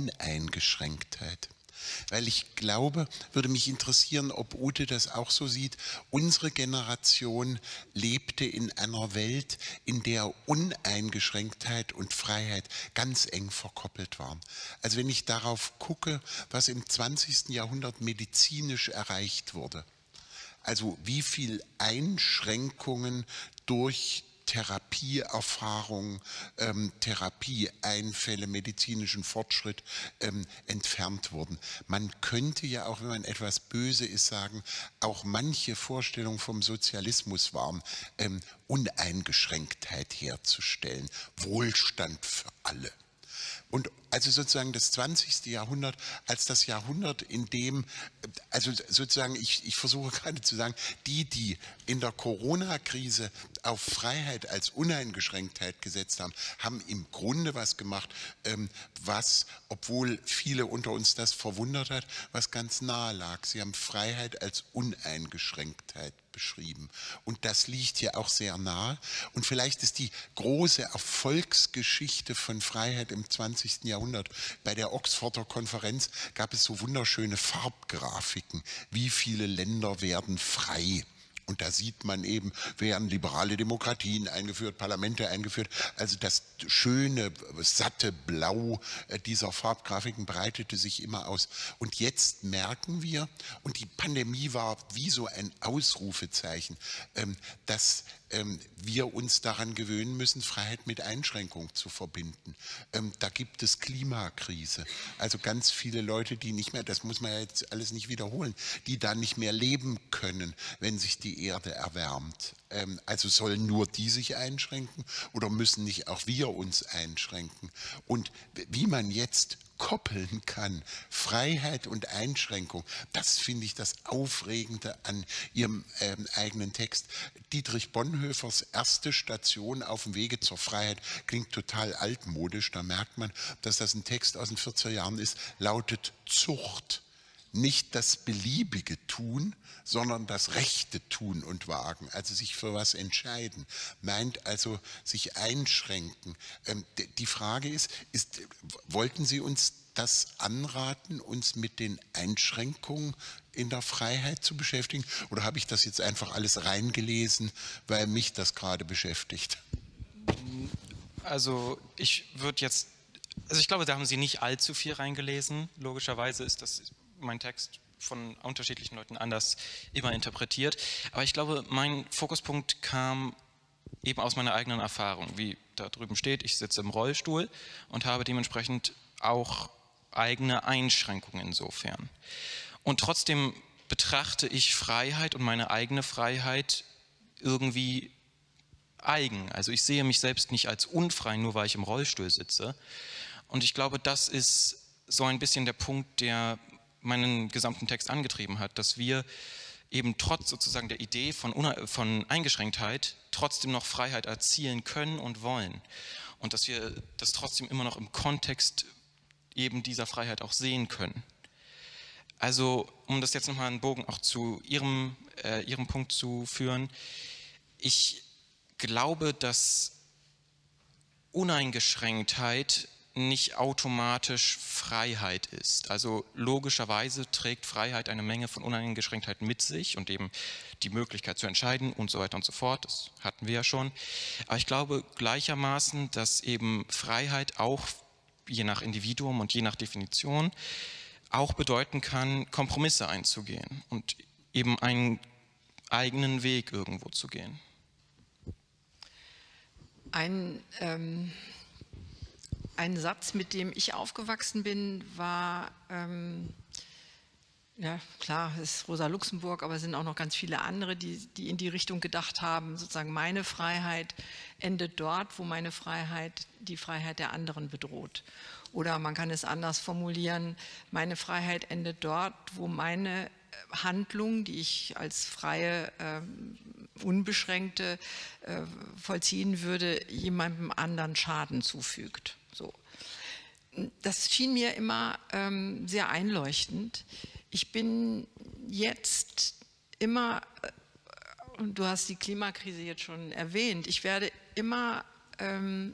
Speaker 2: Uneingeschränktheit. Weil ich glaube, würde mich interessieren, ob Ute das auch so sieht, unsere Generation lebte in einer Welt, in der Uneingeschränktheit und Freiheit ganz eng verkoppelt waren. Also wenn ich darauf gucke, was im zwanzigsten Jahrhundert medizinisch erreicht wurde, also wie viel Einschränkungen durch Therapieerfahrung, ähm, Therapieeinfälle, medizinischen Fortschritt ähm, entfernt wurden. Man könnte ja auch, wenn man etwas böse ist, sagen, auch manche Vorstellungen vom Sozialismus waren, ähm, Uneingeschränktheit herzustellen, Wohlstand für alle. Und also sozusagen das zwanzigste Jahrhundert als das Jahrhundert, in dem, also sozusagen, ich, ich versuche gerade zu sagen, die, die in der Corona-Krise auf Freiheit als Uneingeschränktheit gesetzt haben, haben im Grunde was gemacht, ähm, was, obwohl viele unter uns das verwundert hat, was ganz nahe lag. Sie haben Freiheit als Uneingeschränktheit beschrieben. Und das liegt ja auch sehr nahe. Und vielleicht ist die große Erfolgsgeschichte von Freiheit im zwanzigsten Jahrhundert. Bei der Oxforder Konferenz gab es so wunderschöne Farbgrafiken. Wie viele Länder werden frei? Und da sieht man eben, werden liberale Demokratien eingeführt, Parlamente eingeführt. Also das schöne, satte Blau dieser Farbgrafiken breitete sich immer aus. Und jetzt merken wir, und die Pandemie war wie so ein Ausrufezeichen, dass wir uns daran gewöhnen müssen, Freiheit mit Einschränkung zu verbinden. Da gibt es Klimakrise. Also ganz viele Leute, die nicht mehr, das muss man ja jetzt alles nicht wiederholen, die da nicht mehr leben können, wenn sich die Erde erwärmt. Also sollen nur die sich einschränken oder müssen nicht auch wir uns einschränken? Und wie man jetzt koppeln kann, Freiheit und Einschränkung, das finde ich das Aufregende an Ihrem äh, eigenen Text. Dietrich Bonhoeffers erste Station auf dem Wege zur Freiheit klingt total altmodisch, da merkt man, dass das ein Text aus den vierziger Jahren ist, lautet Zucht. nicht das Beliebige tun, sondern das Rechte tun und wagen, also sich für was entscheiden, meint also sich einschränken. Ähm, die Frage ist, ist, wollten Sie uns das anraten, uns mit den Einschränkungen in der Freiheit zu beschäftigen? Oder habe ich das jetzt einfach alles reingelesen, weil mich das gerade beschäftigt?
Speaker 5: Also ich würde jetzt, also ich glaube, da haben Sie nicht allzu viel reingelesen. Logischerweise ist das mein Text von unterschiedlichen Leuten anders immer interpretiert. Aber ich glaube, mein Fokuspunkt kam eben aus meiner eigenen Erfahrung. Wie da drüben steht, ich sitze im Rollstuhl und habe dementsprechend auch eigene Einschränkungen insofern. Und trotzdem betrachte ich Freiheit und meine eigene Freiheit irgendwie eigen. Also ich sehe mich selbst nicht als unfrei, nur weil ich im Rollstuhl sitze. Und ich glaube, das ist so ein bisschen der Punkt, der meinen gesamten Text angetrieben hat, dass wir eben trotz sozusagen der Idee von, von Eingeschränktheit trotzdem noch Freiheit erzielen können und wollen. Und dass wir das trotzdem immer noch im Kontext eben dieser Freiheit auch sehen können. Also, um das jetzt nochmal einen Bogen auch zu Ihrem, äh, Ihrem Punkt zu führen, ich glaube, dass Uneingeschränktheit nicht automatisch Freiheit ist. Also logischerweise trägt Freiheit eine Menge von Uneingeschränktheit mit sich und eben die Möglichkeit zu entscheiden und so weiter und so fort. Das hatten wir ja schon. Aber ich glaube gleichermaßen, dass eben Freiheit auch je nach Individuum und je nach Definition auch bedeuten kann, Kompromisse einzugehen und eben einen eigenen Weg irgendwo zu gehen.
Speaker 3: Ein, ähm, ein Satz, mit dem ich aufgewachsen bin, war, ähm, ja klar, es ist Rosa Luxemburg, aber es sind auch noch ganz viele andere, die, die in die Richtung gedacht haben, sozusagen meine Freiheit endet dort, wo meine Freiheit die Freiheit der anderen bedroht. Oder man kann es anders formulieren, meine Freiheit endet dort, wo meine Handlung, die ich als freie, äh, unbeschränkte äh, vollziehen würde, jemandem anderen Schaden zufügt. So. Das schien mir immer ähm, sehr einleuchtend. Ich bin jetzt immer, äh, und du hast die Klimakrise jetzt schon erwähnt, ich werde immer ähm,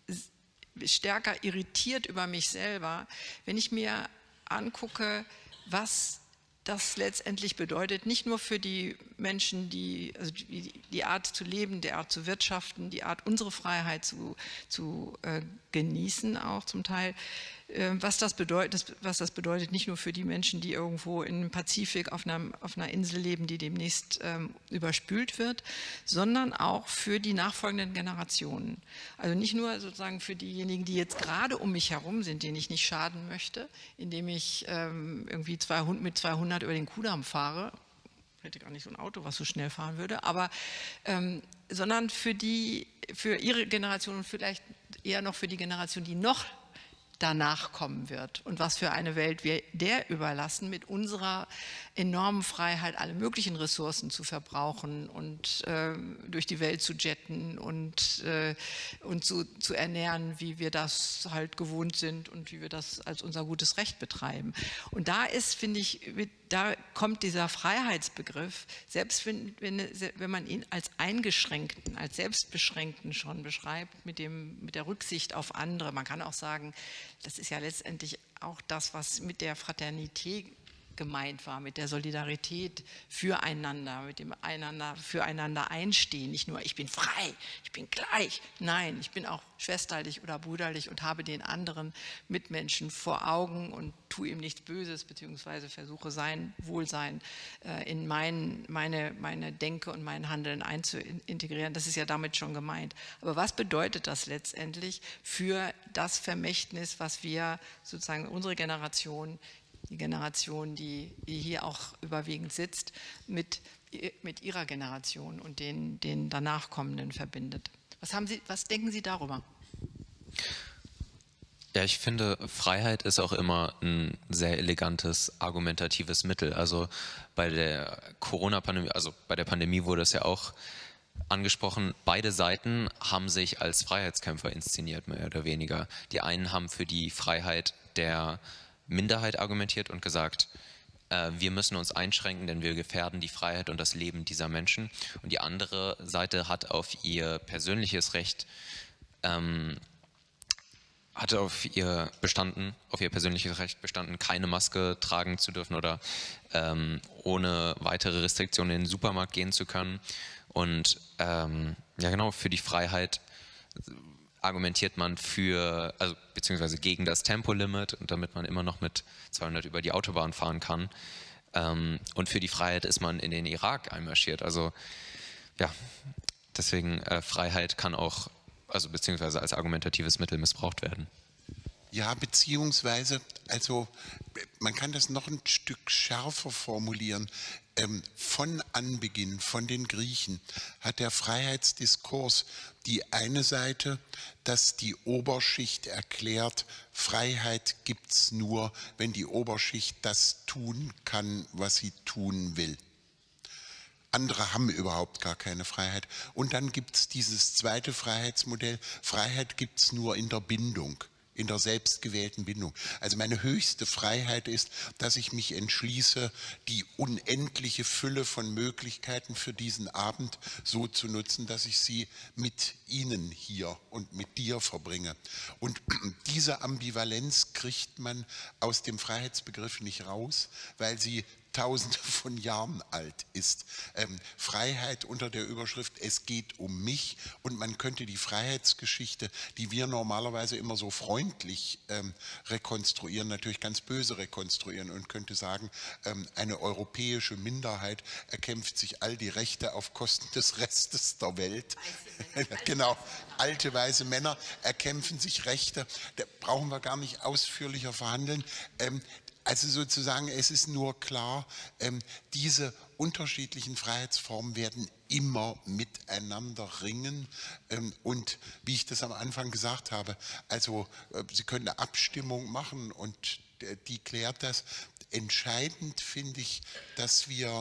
Speaker 3: stärker irritiert über mich selber, wenn ich mir angucke, was das letztendlich bedeutet, nicht nur für die Menschen, die, also die, die Art zu leben, die Art zu wirtschaften, die Art, unsere Freiheit zu, zu äh, genießen, auch zum Teil, äh, was, das bedeutet, das, was das bedeutet, nicht nur für die Menschen, die irgendwo im Pazifik auf einer, auf einer Insel leben, die demnächst ähm, überspült wird, sondern auch für die nachfolgenden Generationen. Also nicht nur sozusagen für diejenigen, die jetzt gerade um mich herum sind, denen ich nicht schaden möchte, indem ich ähm, irgendwie zweihundert, mit zweihundert über den Kudamm fahre, hätte gar nicht so ein Auto, was so schnell fahren würde, aber ähm, sondern für die, für ihre Generation und vielleicht eher noch für die Generation, die noch danach kommen wird und was für eine Welt wir der überlassen, mit unserer enormen Freiheit alle möglichen Ressourcen zu verbrauchen und äh, durch die Welt zu jetten und äh, uns so zu ernähren, wie wir das halt gewohnt sind und wie wir das als unser gutes Recht betreiben. Und da ist, finde ich, da kommt dieser Freiheitsbegriff, selbst wenn, wenn, wenn man ihn als eingeschränkten, als selbstbeschränkten schon beschreibt, mit, dem, mit der Rücksicht auf andere. Man kann auch sagen, das ist ja letztendlich auch das, was mit der Fraternität gemeint war, mit der Solidarität füreinander, mit dem einander, füreinander einstehen. Nicht nur, ich bin frei, ich bin gleich. Nein, ich bin auch schwesterlich oder brüderlich und habe den anderen Mitmenschen vor Augen und tue ihm nichts Böses, beziehungsweise versuche sein Wohlsein äh, in mein, meine, meine Denke und mein Handeln einzuintegrieren. Das ist ja damit schon gemeint. Aber was bedeutet das letztendlich für das Vermächtnis, was wir sozusagen, unsere Generation, die Generation, die, die hier auch überwiegend sitzt, mit, mit ihrer Generation und den, den danach kommenden verbindet? Was, haben Sie, was denken Sie darüber?
Speaker 4: Ja, ich finde, Freiheit ist auch immer ein sehr elegantes, argumentatives Mittel. Also bei der Corona-Pandemie, also bei der Pandemie wurde es ja auch angesprochen, beide Seiten haben sich als Freiheitskämpfer inszeniert, mehr oder weniger. Die einen haben für die Freiheit der Minderheit argumentiert und gesagt, äh, wir müssen uns einschränken, denn wir gefährden die Freiheit und das Leben dieser Menschen. Und die andere Seite hat auf ihr persönliches Recht ähm, hatte auf ihr bestanden, auf ihr persönliches Recht bestanden, keine Maske tragen zu dürfen oder ähm, ohne weitere Restriktionen in den Supermarkt gehen zu können. Und ähm, ja genau, für die Freiheit argumentiert man für, also beziehungsweise gegen das Tempolimit, und damit man immer noch mit zweihundert über die Autobahn fahren kann. Ähm, und für die Freiheit ist man in den Irak einmarschiert. Also ja, deswegen äh, Freiheit kann auch, also beziehungsweise als argumentatives Mittel missbraucht werden.
Speaker 2: Ja, beziehungsweise, also man kann das noch ein Stück schärfer formulieren. Ähm, von Anbeginn, von den Griechen, hat der Freiheitsdiskurs die eine Seite, dass die Oberschicht erklärt, Freiheit gibt es nur, wenn die Oberschicht das tun kann, was sie tun will. Andere haben überhaupt gar keine Freiheit. Und dann gibt es dieses zweite Freiheitsmodell, Freiheit gibt es nur in der Bindung, in der selbstgewählten Bindung. Also meine höchste Freiheit ist, dass ich mich entschließe, die unendliche Fülle von Möglichkeiten für diesen Abend so zu nutzen, dass ich sie mit Ihnen hier und mit dir verbringe. Und diese Ambivalenz kriegt man aus dem Freiheitsbegriff nicht raus, weil sie Tausende von Jahren alt ist. Ähm, Freiheit unter der Überschrift, es geht um mich, und man könnte die Freiheitsgeschichte, die wir normalerweise immer so freundlich ähm, rekonstruieren, natürlich ganz böse rekonstruieren und könnte sagen, ähm, eine europäische Minderheit erkämpft sich all die Rechte auf Kosten des Restes der Welt. Genau, alte weiße Männer erkämpfen sich Rechte, da brauchen wir gar nicht ausführlicher verhandeln. Ähm, Also sozusagen, es ist nur klar, ähm, diese unterschiedlichen Freiheitsformen werden immer miteinander ringen. Ähm, und wie ich das am Anfang gesagt habe, also äh, Sie können eine Abstimmung machen und äh, die klärt das. Entscheidend finde ich, dass wir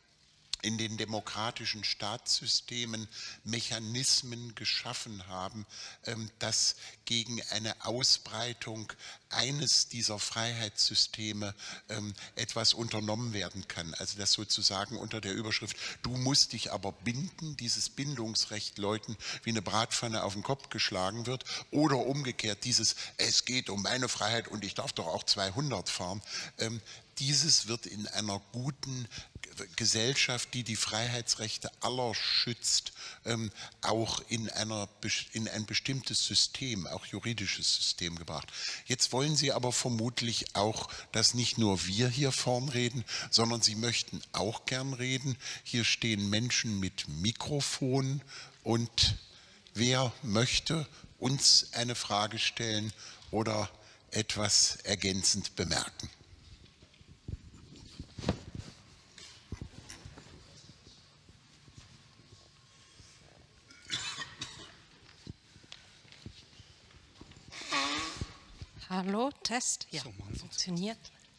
Speaker 2: in den demokratischen Staatssystemen Mechanismen geschaffen haben, dass gegen eine Ausbreitung eines dieser Freiheitssysteme etwas unternommen werden kann. Also dass sozusagen unter der Überschrift, du musst dich aber binden, dieses Bindungsrecht Leuten wie eine Bratpfanne auf den Kopf geschlagen wird, oder umgekehrt dieses, es geht um meine Freiheit und ich darf doch auch zweihundert fahren. Dieses wird in einer guten Gesellschaft, die die Freiheitsrechte aller schützt, ähm, auch in, einer, in ein bestimmtes System, auch juridisches System gebracht. Jetzt wollen Sie aber vermutlich auch, dass nicht nur wir hier vorn reden, sondern Sie möchten auch gern reden. Hier stehen Menschen mit Mikrofon, und wer möchte uns eine Frage stellen oder etwas ergänzend bemerken?
Speaker 6: Hallo, Test. Ja, funktioniert.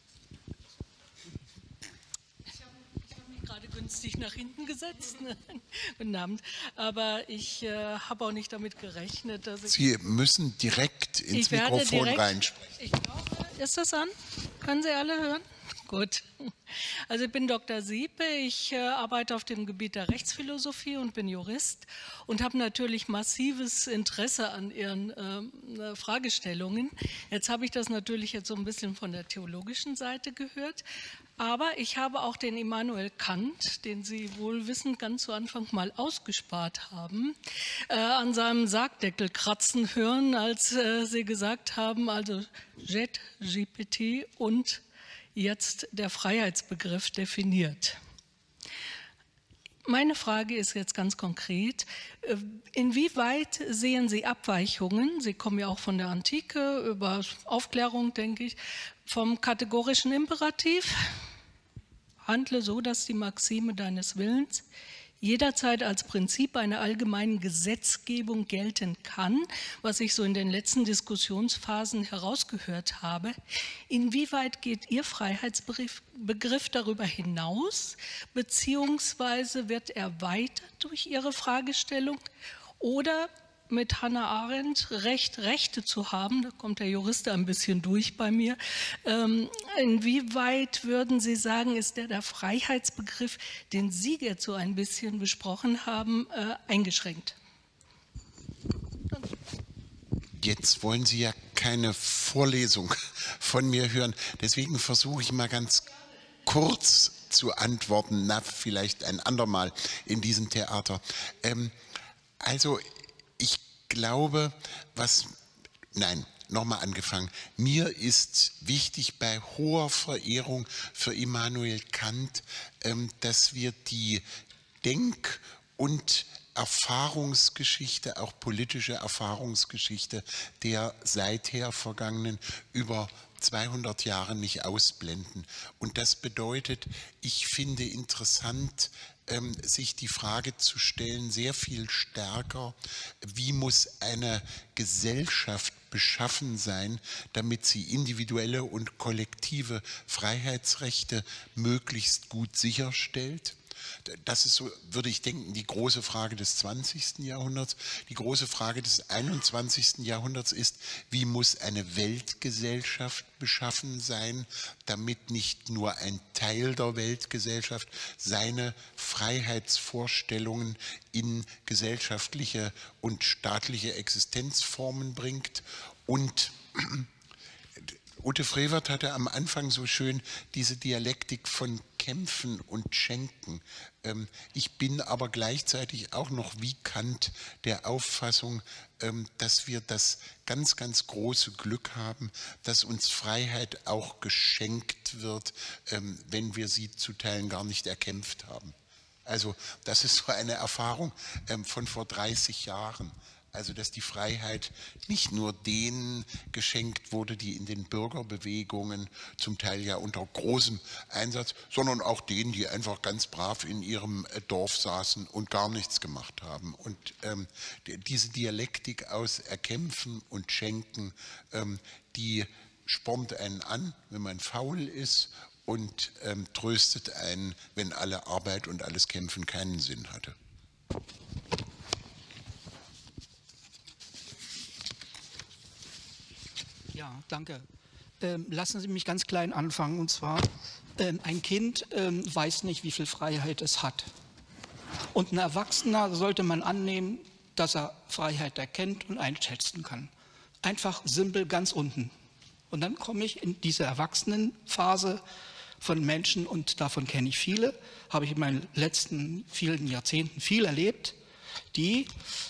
Speaker 7: Ich habe hab mich gerade günstig nach hinten gesetzt. Ne? Guten Abend. Aber ich äh, habe auch nicht damit gerechnet, dass ich...
Speaker 2: Sie müssen direkt ins Mikrofon direkt, reinsprechen.
Speaker 7: Ich glaube, ist das an? Können Sie alle hören? Gut. Also ich bin Doktor Siepe, ich äh, arbeite auf dem Gebiet der Rechtsphilosophie und bin Jurist und habe natürlich massives Interesse an Ihren äh, Fragestellungen. Jetzt habe ich das natürlich jetzt so ein bisschen von der theologischen Seite gehört, aber ich habe auch den Immanuel Kant, den Sie wohlwissend ganz zu Anfang mal ausgespart haben, äh, an seinem Sargdeckel kratzen hören, als äh, Sie gesagt haben, also Jet, G P T und jetzt der Freiheitsbegriff definiert. Meine Frage ist jetzt ganz konkret, inwieweit sehen Sie Abweichungen, Sie kommen ja auch von der Antike über Aufklärung, denke ich, vom kategorischen Imperativ, handle so, dass die Maxime deines Willens jederzeit als Prinzip einer allgemeinen Gesetzgebung gelten kann, was ich so in den letzten Diskussionsphasen herausgehört habe. Inwieweit geht Ihr Freiheitsbegriff Begriff darüber hinaus, beziehungsweise wird er erweitert durch Ihre Fragestellung? Oder mit Hannah Arendt, Recht, Rechte zu haben. Da kommt der Jurist ein bisschen durch bei mir. Ähm, inwieweit würden Sie sagen, ist der, der Freiheitsbegriff, den Sie jetzt so ein bisschen besprochen haben, äh, eingeschränkt?
Speaker 2: Jetzt wollen Sie ja keine Vorlesung von mir hören. Deswegen versuche ich mal ganz kurz zu antworten. Na, vielleicht ein andermal in diesem Theater. Ähm, also ich glaube, was... Nein, nochmal angefangen. Mir ist wichtig bei hoher Verehrung für Immanuel Kant, ähm, dass wir die Denk- und Erfahrungsgeschichte, auch politische Erfahrungsgeschichte der seither vergangenen über zweihundert Jahre nicht ausblenden. Und das bedeutet, ich finde interessant, ähm, sich die Frage zu stellen, sehr viel stärker, wie muss eine Gesellschaft beschaffen sein, damit sie individuelle und kollektive Freiheitsrechte möglichst gut sicherstellt. Das ist so, würde ich denken, die große Frage des zwanzigsten Jahrhunderts. Die große Frage des einundzwanzigsten Jahrhunderts ist, wie muss eine Weltgesellschaft beschaffen sein, damit nicht nur ein Teil der Weltgesellschaft seine Freiheitsvorstellungen in gesellschaftliche und staatliche Existenzformen bringt. Und Ute Frevert hatte am Anfang so schön diese Dialektik von Kämpfen und Schenken. Ich bin aber gleichzeitig auch noch wie Kant der Auffassung, dass wir das ganz, ganz große Glück haben, dass uns Freiheit auch geschenkt wird, wenn wir sie zu Teilen gar nicht erkämpft haben. Also das ist so eine Erfahrung von vor dreißig Jahren. Also dass die Freiheit nicht nur denen geschenkt wurde, die in den Bürgerbewegungen zum Teil ja unter großem Einsatz, sondern auch denen, die einfach ganz brav in ihrem Dorf saßen und gar nichts gemacht haben. Und ähm, diese Dialektik aus Erkämpfen und Schenken, ähm, die spornt einen an, wenn man faul ist, und ähm, tröstet einen, wenn alle Arbeit und alles Kämpfen keinen Sinn hatte.
Speaker 8: Ja, danke. Ähm, lassen Sie mich ganz klein anfangen. Und zwar, ähm, ein Kind ähm, weiß nicht, wie viel Freiheit es hat. Und ein Erwachsener sollte man annehmen, dass er Freiheit erkennt und einschätzen kann. Einfach simpel ganz unten. Und dann komme ich in diese Erwachsenenphase von Menschen, und davon kenne ich viele, habe ich in meinen letzten vielen Jahrzehnten viel erlebt, die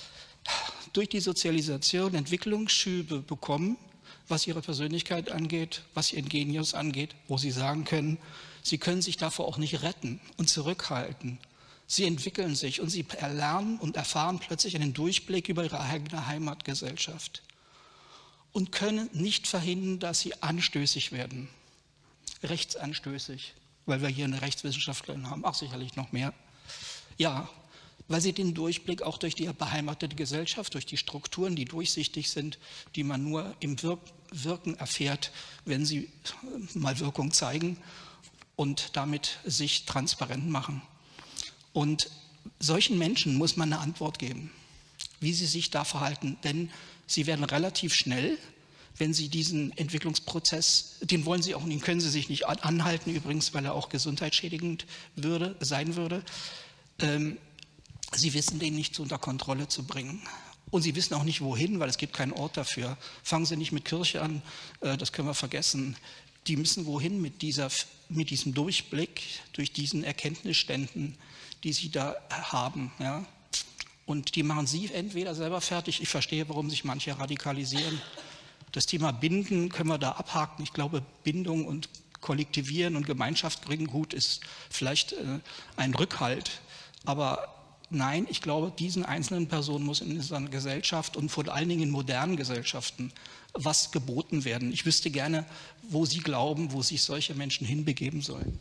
Speaker 8: durch die Sozialisation Entwicklungsschübe bekommen, was ihre Persönlichkeit angeht, was ihren Genius angeht, wo sie sagen können, sie können sich davor auch nicht retten und zurückhalten. Sie entwickeln sich und sie erlernen und erfahren plötzlich einen Durchblick über ihre eigene Heimatgesellschaft und können nicht verhindern, dass sie anstößig werden. Rechtsanstößig, weil wir hier eine Rechtswissenschaftlerin haben, ach sicherlich noch mehr. Ja, weil sie den Durchblick auch durch die beheimatete Gesellschaft, durch die Strukturen, die durchsichtig sind, die man nur im Wir- Wirken erfährt, wenn sie mal Wirkung zeigen und damit sich transparent machen. Und solchen Menschen muss man eine Antwort geben, wie sie sich da verhalten, denn sie werden relativ schnell, wenn sie diesen Entwicklungsprozess, den wollen sie auch, den können sie sich nicht anhalten übrigens, weil er auch gesundheitsschädigend würde, sein würde, ähm, sie wissen den nicht unter Kontrolle zu bringen. Und sie wissen auch nicht wohin, weil es gibt keinen Ort dafür. Fangen Sie nicht mit Kirche an, äh, das können wir vergessen. Die müssen wohin mit, dieser, mit diesem Durchblick, durch diesen Erkenntnisständen, die sie da haben. Ja? Und die machen sie entweder selber fertig, ich verstehe, warum sich manche radikalisieren. Das Thema Binden können wir da abhaken. Ich glaube, Bindung und Kollektivieren und Gemeinschaft bringen gut ist vielleicht äh, ein Rückhalt. Aber nein, ich glaube, diesen einzelnen Personen muss in unserer Gesellschaft und vor allen Dingen in modernen Gesellschaften was geboten werden. Ich wüsste gerne, wo Sie glauben, wo sich solche Menschen hinbegeben sollen.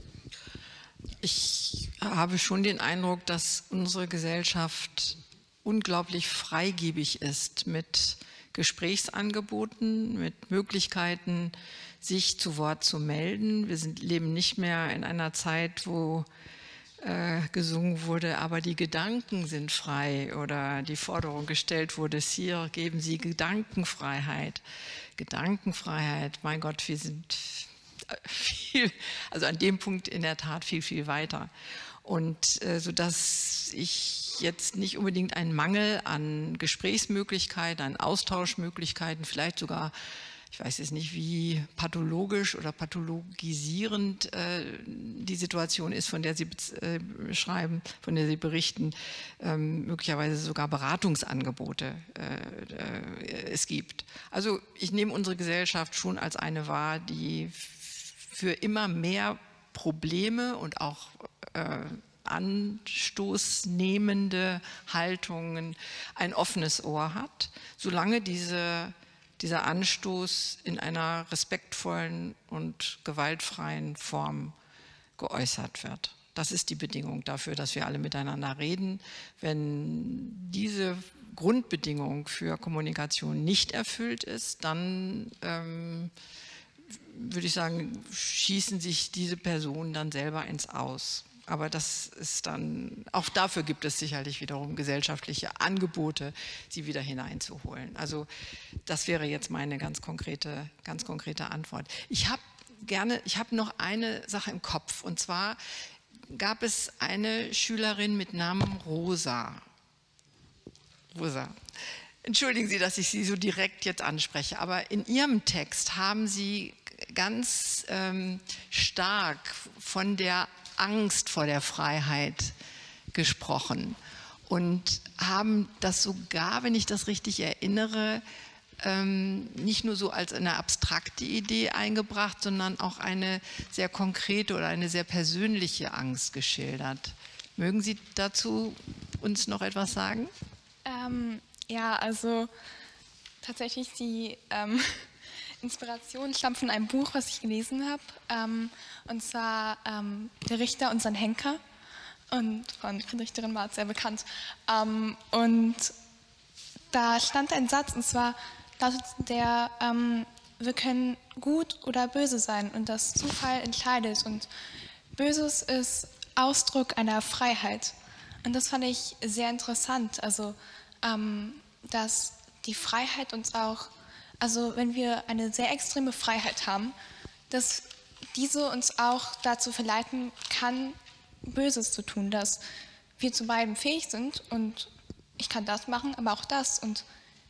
Speaker 3: Ich habe schon den Eindruck, dass unsere Gesellschaft unglaublich freigebig ist mit Gesprächsangeboten, mit Möglichkeiten, sich zu Wort zu melden. Wir sind, leben nicht mehr in einer Zeit, wo äh, gesungen wurde, aber die Gedanken sind frei, oder die Forderung gestellt wurde, Sire, geben Sie Gedankenfreiheit. Gedankenfreiheit, mein Gott, wir sind viel, also an dem Punkt in der Tat viel, viel weiter. Und äh, sodass ich jetzt nicht unbedingt einen Mangel an Gesprächsmöglichkeiten, an Austauschmöglichkeiten, vielleicht sogar, ich weiß jetzt nicht, wie pathologisch oder pathologisierend äh, die Situation ist, von der Sie äh, schreiben, von der Sie berichten, ähm, möglicherweise sogar Beratungsangebote äh, äh, es gibt. Also ich nehme unsere Gesellschaft schon als eine wahr, die für immer mehr Probleme und auch äh, anstoßnehmende Haltungen ein offenes Ohr hat, solange diese, dieser Anstoß in einer respektvollen und gewaltfreien Form geäußert wird. Das ist die Bedingung dafür, dass wir alle miteinander reden. Wenn diese Grundbedingung für Kommunikation nicht erfüllt ist, dann ähm, würde ich sagen, schießen sich diese Personen dann selber ins Aus. Aber das ist dann, auch dafür gibt es sicherlich wiederum gesellschaftliche Angebote, sie wieder hineinzuholen. Also das wäre jetzt meine ganz konkrete, ganz konkrete Antwort. Ich habe gerne, ich habe noch eine Sache im Kopf, und zwar gab es eine Schülerin mit Namen Rosa. Rosa. Entschuldigen Sie, dass ich Sie so direkt jetzt anspreche, aber in Ihrem Text haben Sie ganz ähm, stark von der Angst vor der Freiheit gesprochen und haben das sogar, wenn ich das richtig erinnere, ähm, nicht nur so als eine abstrakte Idee eingebracht, sondern auch eine sehr konkrete oder eine sehr persönliche Angst geschildert. Mögen Sie dazu uns noch etwas sagen?
Speaker 9: Ähm, ja, also tatsächlich die ähm, Inspiration stammt von einem Buch, was ich gelesen habe, ähm, und zwar ähm, Der Richter und sein Henker, und von Friedrich Dürrenmatt, sehr bekannt. Ähm, und da stand ein Satz, und zwar lautet der, ähm, wir können gut oder böse sein und das Zufall entscheidet, und Böses ist Ausdruck einer Freiheit. Und das fand ich sehr interessant, also ähm, dass die Freiheit uns auch, also wenn wir eine sehr extreme Freiheit haben, dass diese uns auch dazu verleiten kann, Böses zu tun, dass wir zu beidem fähig sind, und ich kann das machen, aber auch das, und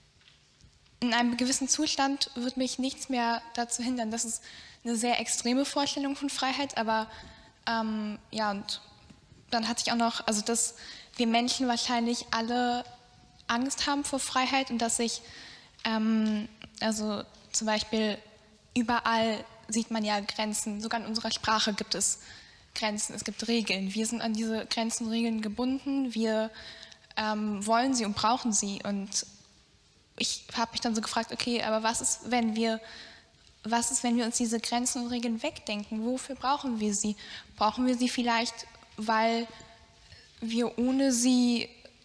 Speaker 9: in einem gewissen Zustand wird mich nichts mehr dazu hindern. Das ist eine sehr extreme Vorstellung von Freiheit, aber ähm, ja, und dann hatte ich auch noch, also dass wir Menschen wahrscheinlich alle Angst haben vor Freiheit, und dass sich, ähm, also zum Beispiel überall sieht man ja Grenzen, sogar in unserer Sprache gibt es Grenzen, es gibt Regeln. Wir sind an diese Grenzen und Regeln gebunden, wir ähm, wollen sie und brauchen sie, und ich habe mich dann so gefragt, okay, aber was ist, wenn wir, was ist, wenn wir uns diese Grenzen und Regeln wegdenken? Wofür brauchen wir sie? Brauchen wir sie vielleicht, weil wir ohne sie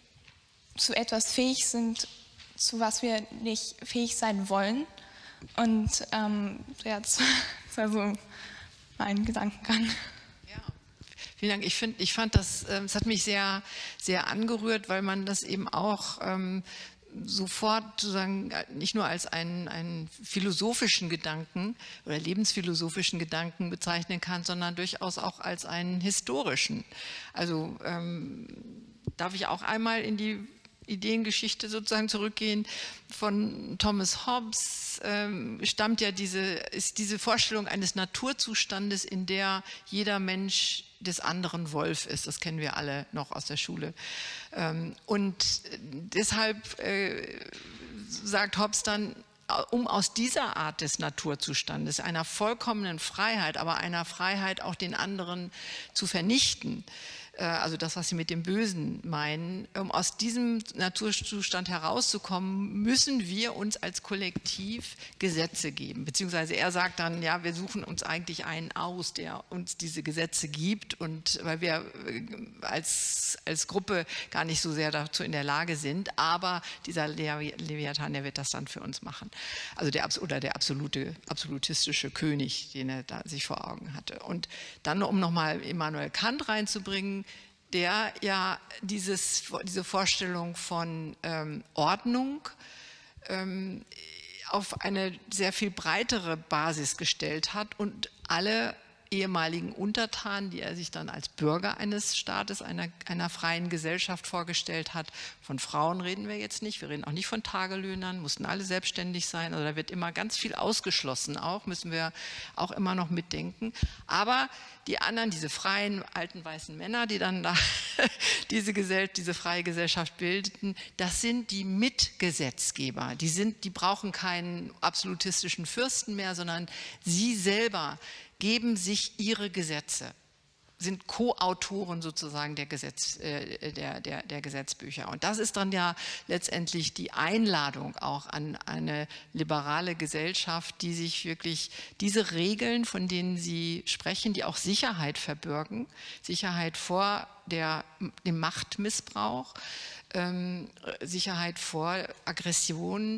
Speaker 9: zu etwas fähig sind, zu was wir nicht fähig sein wollen? Und ähm, ja, das war so mein Gedankengang.
Speaker 3: Ja, vielen Dank. Ich, find, ich fand das, es hat mich sehr, sehr angerührt, weil man das eben auch ähm, sofort sozusagen nicht nur als einen, einen philosophischen Gedanken oder lebensphilosophischen Gedanken bezeichnen kann, sondern durchaus auch als einen historischen. Also ähm, darf ich auch einmal in die Ideengeschichte sozusagen zurückgehen. Von Thomas Hobbes ähm, stammt ja diese, ist diese Vorstellung eines Naturzustandes, in der jeder Mensch des anderen Wolf ist. Das kennen wir alle noch aus der Schule. Ähm, und deshalb äh, sagt Hobbes dann, um aus dieser Art des Naturzustandes, einer vollkommenen Freiheit, aber einer Freiheit auch den anderen zu vernichten, also das, was Sie mit dem Bösen meinen, um aus diesem Naturzustand herauszukommen, müssen wir uns als Kollektiv Gesetze geben. Beziehungsweise er sagt dann, ja, wir suchen uns eigentlich einen aus, der uns diese Gesetze gibt, und weil wir als, als Gruppe gar nicht so sehr dazu in der Lage sind, aber dieser Leviathan, der wird das dann für uns machen. Also der, oder der absolute, absolutistische König, den er da sich vor Augen hatte. Und dann, um nochmal Immanuel Kant reinzubringen, der ja dieses, diese Vorstellung von ähm, Ordnung ähm, auf eine sehr viel breitere Basis gestellt hat und alle ehemaligen Untertanen, die er sich dann als Bürger eines Staates, einer, einer freien Gesellschaft vorgestellt hat. Von Frauen reden wir jetzt nicht, wir reden auch nicht von Tagelöhnern, mussten alle selbstständig sein, also da wird immer ganz viel ausgeschlossen auch, müssen wir auch immer noch mitdenken. Aber die anderen, diese freien, alten, weißen Männer, die dann da diese, Gesell diese freie Gesellschaft bildeten, das sind die Mitgesetzgeber. Die, sind, die brauchen keinen absolutistischen Fürsten mehr, sondern sie selber geben sich ihre Gesetze, sind Co-Autoren sozusagen der, Gesetz, äh, der, der, der Gesetzbücher. Und das ist dann ja letztendlich die Einladung auch an eine liberale Gesellschaft, die sich wirklich diese Regeln, von denen Sie sprechen, die auch Sicherheit verbürgen, Sicherheit vor der, dem Machtmissbrauch, ähm, Sicherheit vor Aggressionen,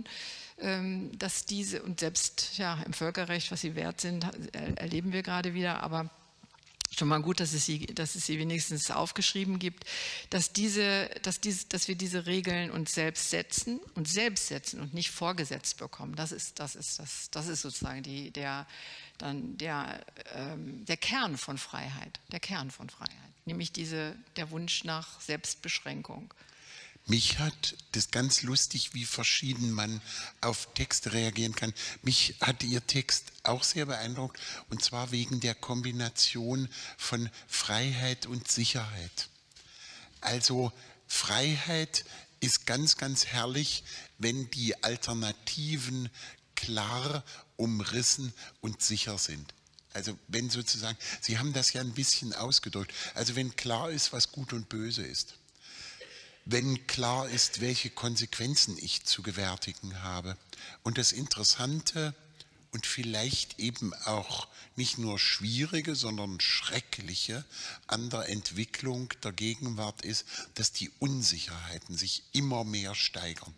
Speaker 3: dass diese, und selbst ja, im Völkerrecht, was sie wert sind, erleben wir gerade wieder, aber schon mal gut, dass es sie, dass es sie wenigstens aufgeschrieben gibt, dass, diese, dass, diese, dass wir diese Regeln uns selbst setzen und selbst setzen und nicht vorgesetzt bekommen. Das ist, das ist, das, das ist sozusagen die, der, dann der, ähm, der Kern von Freiheit, der Kern von Freiheit, nämlich diese, der Wunsch nach Selbstbeschränkung.
Speaker 2: Mich hat das ganz lustig, wie verschieden man auf Texte reagieren kann. Mich hat Ihr Text auch sehr beeindruckt, und zwar wegen der Kombination von Freiheit und Sicherheit. Also Freiheit ist ganz, ganz herrlich, wenn die Alternativen klar umrissen und sicher sind. Also wenn sozusagen, Sie haben das ja ein bisschen ausgedrückt, also wenn klar ist, was gut und böse ist. Wenn klar ist, welche Konsequenzen ich zu gewärtigen habe. Und das Interessante und vielleicht eben auch nicht nur schwierige, sondern schreckliche an der Entwicklung der Gegenwart ist, dass die Unsicherheiten sich immer mehr steigern.